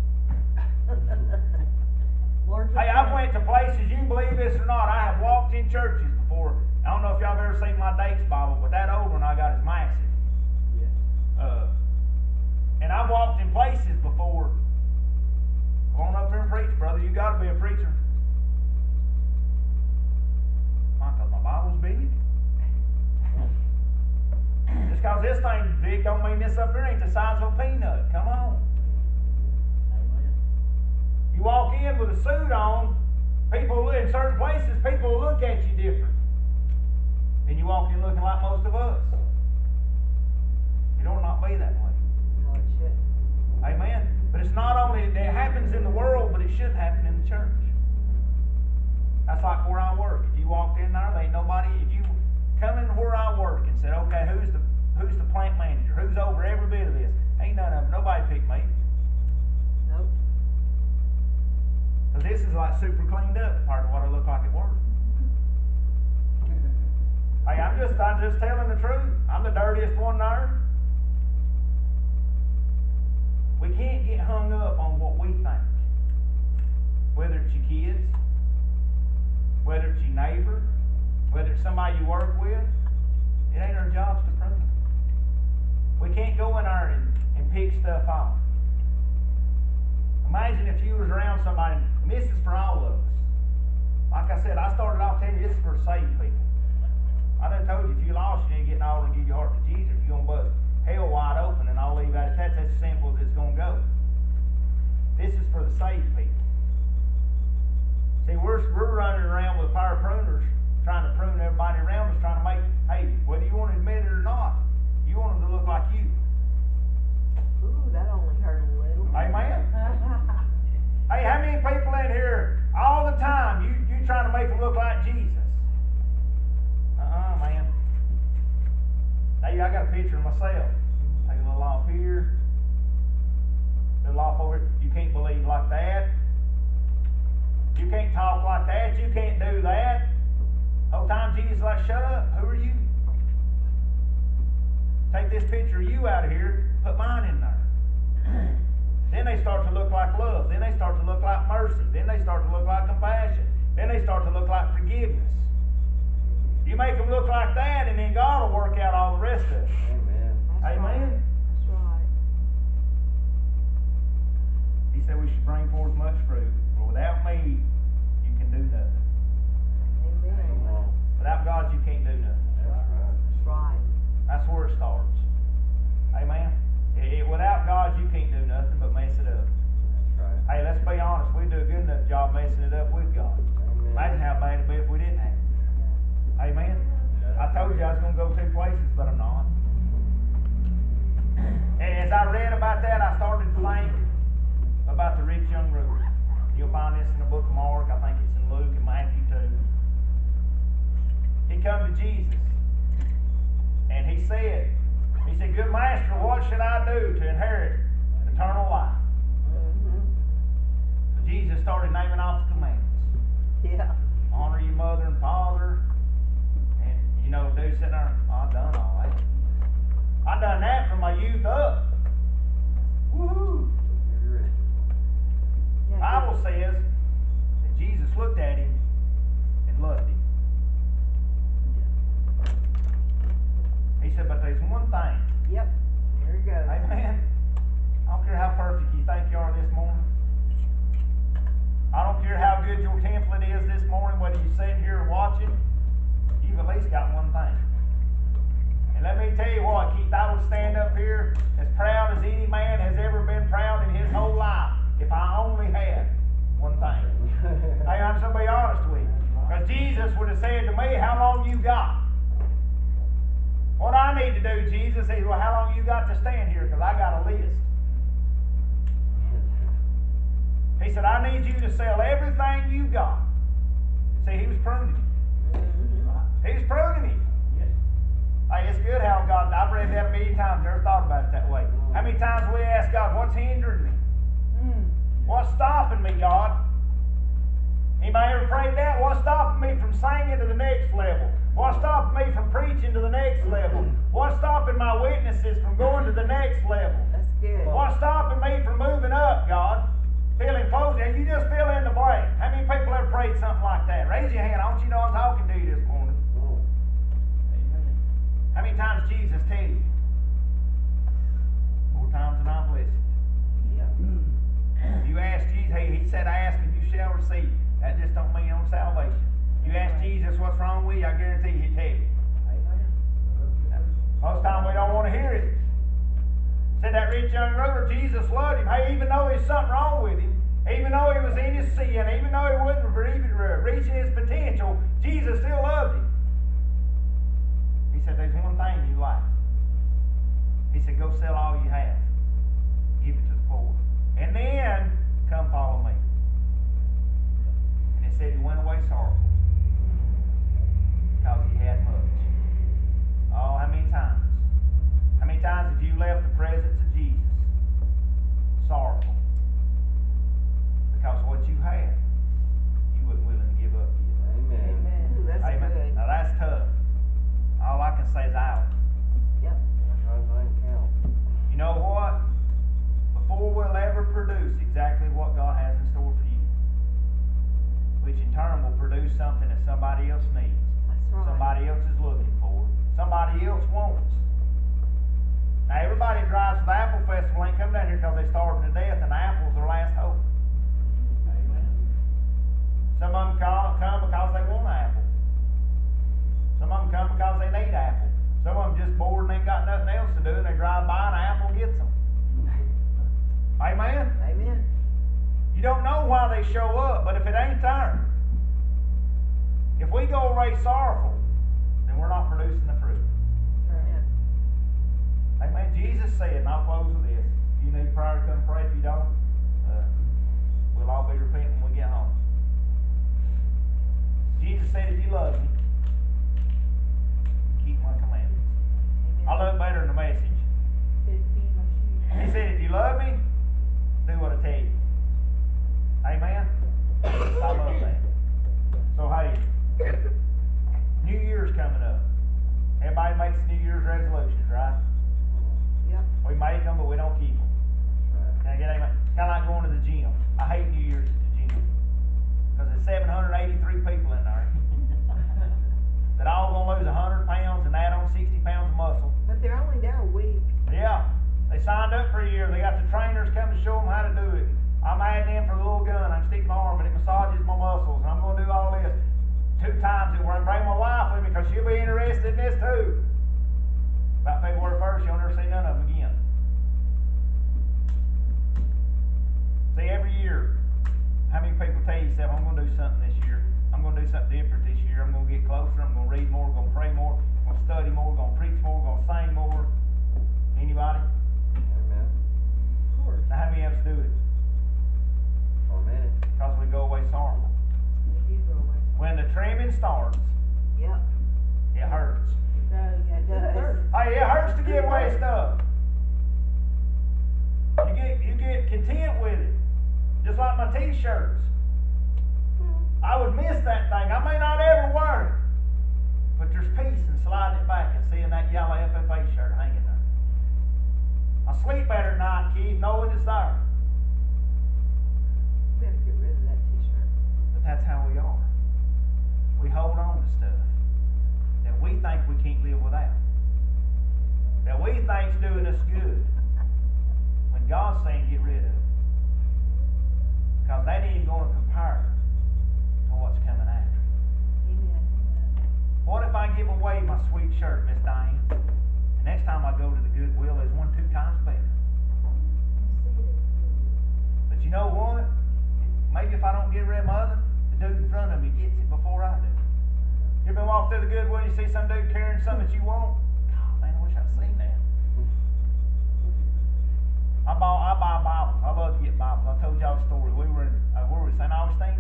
Lord, Hey, I've went to places, you can believe this or not, I have walked in churches before. I don't know if y'all have ever seen my Dates Bible, but that old one I got is massive. Yes. And I've walked in places before. Go on up there and preach, brother. You got to be a preacher. I thought my Bible's big. Just because this thing's big don't mean this up here ain't the size of a peanut. Come on. You walk in with a suit on, people in certain places, people will look at you different. Then you walk in looking like most of us. It ought not be that way. No, it shouldn't. Amen. But it's not only, it happens in the world, but it should happen in the church. That's like where I work. If you walked in there, there ain't nobody, if you come in where I work and said, okay, who's the plant manager? Who's over every bit of this? Ain't none of them. Nobody picked me. Nope. Because this is like super cleaned up, part of what I look like at work. Hey, I'm just telling the truth. I'm the dirtiest one there. We can't get hung up on what we think. Whether it's your kids, whether it's your neighbor, whether it's somebody you work with, it ain't our jobs to prove it. We can't go in there and pick stuff off. Imagine if you was around somebody, and this is for all of us. Like I said, I started off telling you this is for saved people. I done told you if you lost, you ain't getting all and give your heart to Jesus. If you're going to bust hell wide open, and I'll leave that at that. That's as simple as it's going to go. This is for the saved people. See, we're running around with a pair of pruners trying to prune everybody around us, trying to make, hey, whether you want to admit it or not, you want them to look like you. Ooh, that only hurt a little. Amen? Hey, how many people in here all the time you trying to make them look like Jesus? Man. Hey, I got a picture of myself. Take a little off here. A little off over here. You can't believe like that. You can't talk like that. You can't do that. Whole time Jesus is like, shut up. Who are you? Take this picture of you out of here. Put mine in there. Then they start to look like love. Then they start to look like mercy. Then they start to look like compassion. Then they start to look like forgiveness. You make them look like that, and then God will work out all the rest of it. Amen. That's Amen. right. That's right. He said we should bring forth much fruit. For without me, you can do nothing. Amen. Come on. Without God, you can't do nothing. That's right. That's right. That's where it starts. Amen. Without God, you can't do nothing but mess it up. That's right. Hey, let's be honest. We do a good enough job messing it up with God. Amen. Imagine how bad it'd be if we didn't have it. Amen. I told you I was going to go 2 places, but I'm not. And as I read about that, I started to think about the rich young ruler. You'll find this in the book of Mark. I think it's in Luke and Matthew too. He come to Jesus, and he said, good master, what should I do to inherit eternal life? Mm-hmm. So Jesus started naming off the commandments. Yeah. Honor your mother and father. And, dude sitting there, I've done all that. I done that from my youth up. Woohoo! Yeah, Bible says that Jesus looked at him and loved him. He said, but there's one thing. Yep. Here it goes. Amen. I don't care how perfect you think you are this morning. I don't care how good your template is this morning, whether you're sitting here or watching, you've at least got one thing. And let me tell you what, Keith, I would stand up here as proud as any man has ever been proud in his whole life if I only had one thing. Hey, I'm just going to be honest with you. Because Jesus would have said to me, how long you got? What I need to do, Jesus, is, well, how long you got to stand here? Because I got a list. He said, I need you to sell everything you got. See, he was pruning him. He was pruning him. Hey, it's good how God, I've read that a million times, never thought about it that way. How many times we ask God, what's hindering me? What's stopping me, God? Anybody ever prayed that? What's stopping me from singing to the next level? What's stopping me from preaching to the next level? What's stopping my witnesses from going to the next level? That's good. What's stopping me from moving up, God? Feeling close, and you just fill in the blank. How many people ever prayed something like that? Raise your hand. I want you to know I'm talking to you this morning. How many times Jesus tell you? 4 times and I'm blessed. You ask Jesus, he said, ask and you shall receive. That just don't mean on salvation. You ask Jesus what's wrong with you, I guarantee he'll tell you. Most time we don't want to hear it. Said that rich young ruler, Jesus loved him. Hey, even though there's something wrong with him, even though he was in his sin, even though he wasn't reaching his potential, Jesus still loved him. He said, there's one thing you lack. He said, go sell all you have. Give it to the poor. And then, come follow me. And it said he went away sorrowful. Because he had much. Oh, how many times? How many times have you left the presence of Jesus sorrowful? Because what you had, you wasn't willing to give up yet. Amen. Ooh, that's Amen. good. Now that's tough. All I can say is out. Yep. You know what? Before we'll ever produce exactly what God has in store for you, which in turn will produce something that somebody else needs, That's right. somebody else is looking for, somebody else wants. Now everybody that drives to the Apple Festival ain't come down here because they're starving to death and apple's their last hope. Amen. Some of them come because they want an apple. Some of them come because they need apple. Some of them just bored and ain't got nothing else to do and they drive by and an apple gets them. Amen? Amen. You don't know why they show up, but if it ain't there, if we go away sorrowful, then we're not producing the fruit. Yeah. Amen. Jesus said, and I'll close with this. If you need prayer, come pray. If you don't, we'll all be repenting when we get home. Jesus said, if you love me, keep my commandments. Amen. I love it better than the message. He said, if you love me, do what I tell you. Amen? I love that. So, hey, New Year's coming up. Everybody makes New Year's resolutions, right? Yep. We make them, but we don't keep them. Can I get amen? It's kind of like going to the gym. I hate New Year's at the gym. Because there's 783 people in there that all going to lose 100 pounds and add on 60 pounds of muscle. But they're only there a week. Yeah. They signed up for a year. They got the trainers come to show them how to do it. I'm adding in for the little gun. I'm sticking my arm and it massages my muscles. And I'm going to do all this 2 times. Where I bring my wife with me because she'll be interested in this too. About February 1st, you'll never see none of them again. See, every year, how many people tell yourself, I'm going to do something this year. I'm going to do something different this year. I'm going to get closer. I'm going to read more. I'm going to pray more. I'm going to study more. I'm going to preach more. I'm going to sing more. Anybody? Amen. Of course. Now, how many of us do it? For a minute. Because we go away sorrowful. They do go away. When the trimming starts, Yep. it hurts. It does. Yeah, it does. Hey, it hurts to give away stuff. You get content with it. Just like my t-shirts. I would miss that thing. I may not ever wear it. But there's peace in sliding it back and seeing that yellow FFA shirt hanging there. I sleep better at night, Keith, knowing it's there. Better get rid of that t-shirt. But that's how we are. We hold on to stuff that we think we can't live without. That we think's doing us good. When God's saying get rid of it. Because that ain't going to compare to what's coming after. Amen. What if I give away my sweet shirt, Miss Diane? And next time I go to the Goodwill, there's 1 2 times better. But you know what? Maybe if I don't get rid of my other, the dude in front of me gets it before I do. You ever been walking through the Goodwill and you see some dude carrying something that you want? God, man, I wish I'd seen that. I buy Bibles. I love to get Bibles. I told y'all a story. We were in St. Augustine.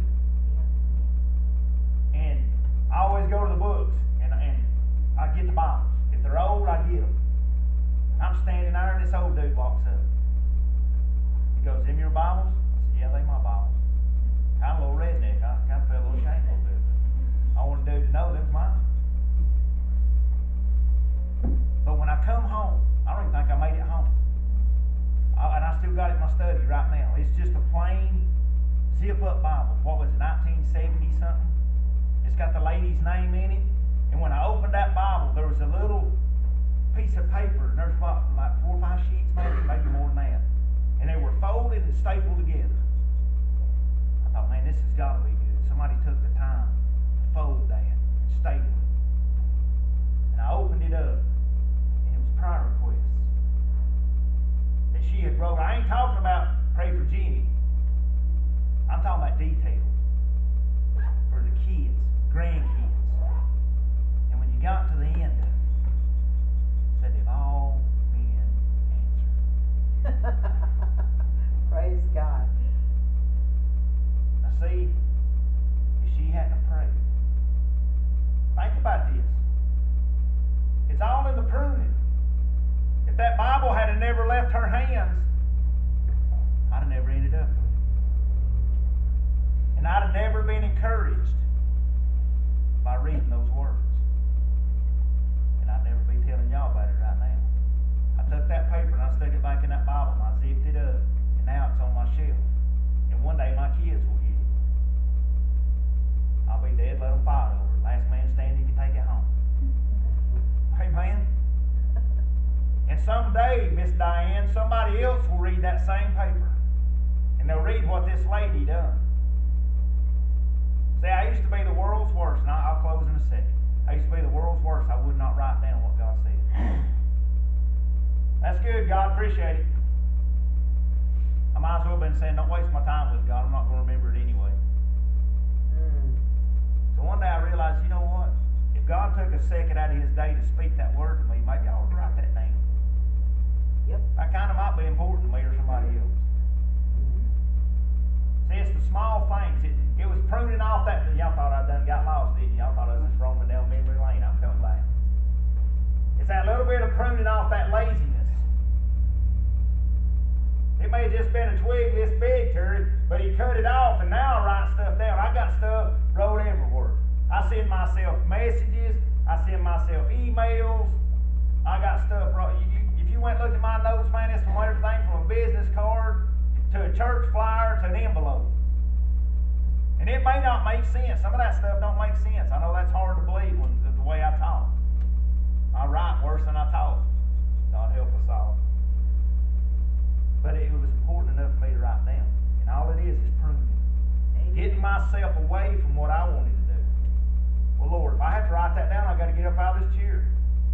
And I always go to the books, and I get the Bibles. If they're old, I get them. I'm standing there, and this old dude walks up. He goes, "Them your Bibles?" I said, "Yeah, they my Bibles." Kind of a little redneck. I kind of felt a little ashamed of it. I wanted the dude to know they was mine. But when I come home, I don't even think I made it home. And I still got it in my study right now. It's just a plain zip-up Bible. What was it, 1970 something? It's got the lady's name in it. And when I opened that Bible, there was a little piece of paper, and there's about like 4 or 5 sheets, maybe more than that. And they were folded and stapled together. I thought, man, this has got to be good. Somebody took the time to fold that and staple it. And I opened it up, and it was prayer requests that she had wrote. I ain't talking about pray for Jimmy. I'm talking about details for the kids, grandkids. And when you got to the end of it, it said they've all been answered. Praise God. Now see, if she hadn't prayed, think about this. It's all in the pruning. If that Bible had never left her hands, I'd have never ended up with it. And I'd have never been encouraged by reading those words. And I'd never be telling y'all about it right now. I took that paper and I stuck it back in that Bible and I zipped it up. And now it's on my shelf. And one day my kids will get it. I'll be dead, let them fight over it. Last man standing, you can take it home. Amen? And someday, Miss Diane, somebody else will read that same paper. And they'll read what this lady done. See, I used to be the world's worst, and I'll close in a second. I used to be the world's worst. I would not write down what God said. That's good, God. Appreciate it. I might as well have been saying, don't waste my time with God. I'm not going to remember it anyway. So one day I realized, you know what? If God took a second out of His day to speak that word to me, maybe I ought to write that down. Yep. That kind of might be important to me or somebody else. See, it's the small things. It was pruning off that. Y'all thought I done got lost, didn't you? Y'all thought I was just roaming down memory lane. I'm coming back. It's that little bit of pruning off that laziness. It may have just been a twig this big, Terry, but he cut it off, and now I write stuff down. I got stuff wrote everywhere. I send myself messages. I send myself emails. I got stuff wrote. If you went and looked at my notes, man, it's from everything from a business card to a church flyer to an envelope. And it may not make sense. Some of that stuff don't make sense. I know that's hard to believe when the way I talk. I write worse than I talk. God help us all. But it was important enough for me to write down. And all it is pruning. Getting myself away from what I wanted to do. Well, Lord, if I have to write that down, I've got to get up out of this chair.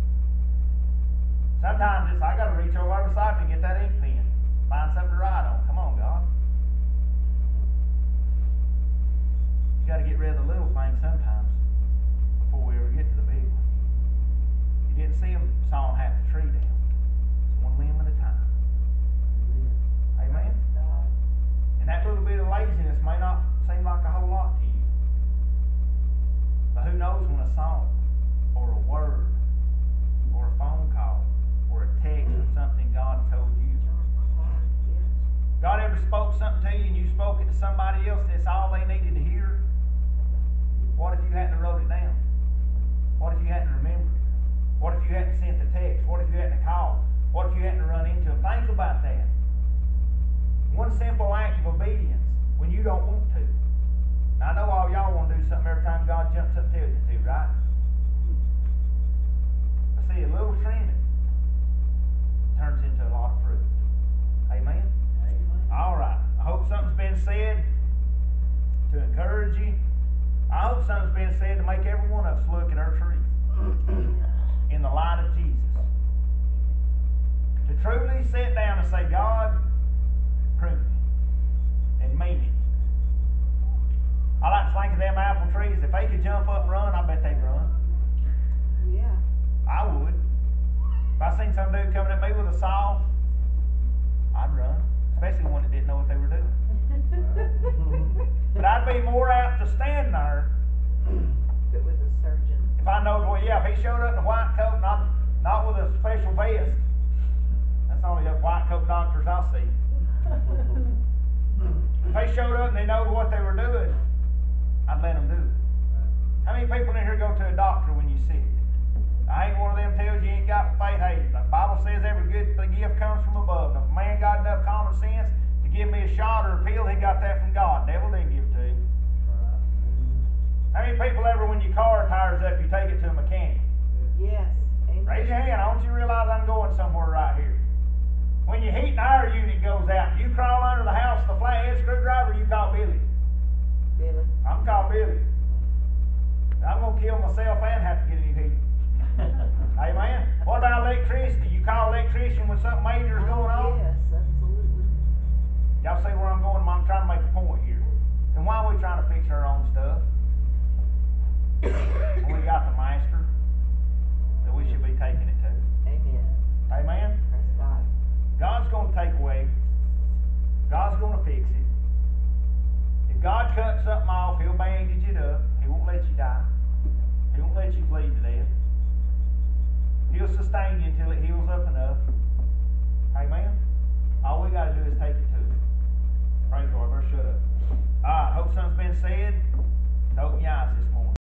Sometimes I got to reach over our side and get that ink pen. Find something to write on. Come on, God. You got to get rid of the little things sometimes before we ever get to the big ones. You didn't see them sawing half the tree down. It's one limb at a time. Amen? And that little bit of laziness may not seem like a whole lot to you. But who knows when a song or a word or a phone call or a text or something God told you. God ever spoke something to you and you spoke it to somebody else that's all they needed to hear? What if you hadn't wrote it down? What if you hadn't remembered it? What if you hadn't sent the text? What if you hadn't called? What if you hadn't run into them? Think about that. One simple act of obedience when you don't want to. Now, I know all y'all want to do something every time God jumps up and tells you to, right? But see, a little trimming turns into a lot of fruit. Amen? Amen. All right. I hope something's been said to encourage you. I hope something's been said to make every one of us look at our tree in the light of Jesus. To truly sit down and say, God, prune me and mean it. I like to think of them apple trees. If they could jump up and run, I bet they'd run. Yeah. I would. If I seen some dude coming at me with a saw, I'd run. especially one that didn't know what they were doing. But I'd be more apt to stand there If it was a surgeon. if I know, well, yeah, if he showed up in a white coat, not with a special vest. That's only the white coat doctors I see. If they showed up and they know what they were doing, I'd let them do it. How many people in here go to a doctor when you're sick? I ain't one of them tells you ain't got faith. Hey, the Bible says every good gift comes from above. Now, if a man got enough common sense to give me a shot or a pill, he got that from God. Devil didn't give it to him. How many people ever, when your car tires up, you take it to a mechanic? Yes. Amen. Raise your hand. I want you to realize I'm going somewhere right here. When your heat and air unit goes out, you crawl under the house with a flathead screwdriver, you call Billy. Billy. I'm called Billy. I'm going to kill myself and have to get a new heat. Amen. What about electricity? You call electrician when something major is going on? Yes, absolutely. Y'all see where I'm going? I'm trying to make a point here. And why are we trying to fix our own stuff? When we got the master that we should be taking it to. Amen. Amen. Praise God. God's going to take away. God's going to fix it. If God cuts something off, He'll bandage it up. He won't let you die. He won't let you bleed to death. He'll sustain you until it heals up enough. Amen. All we got to do is take it to Him. Praise the Lord. Better shut up. All right. Hope something's been said. Open your eyes this morning.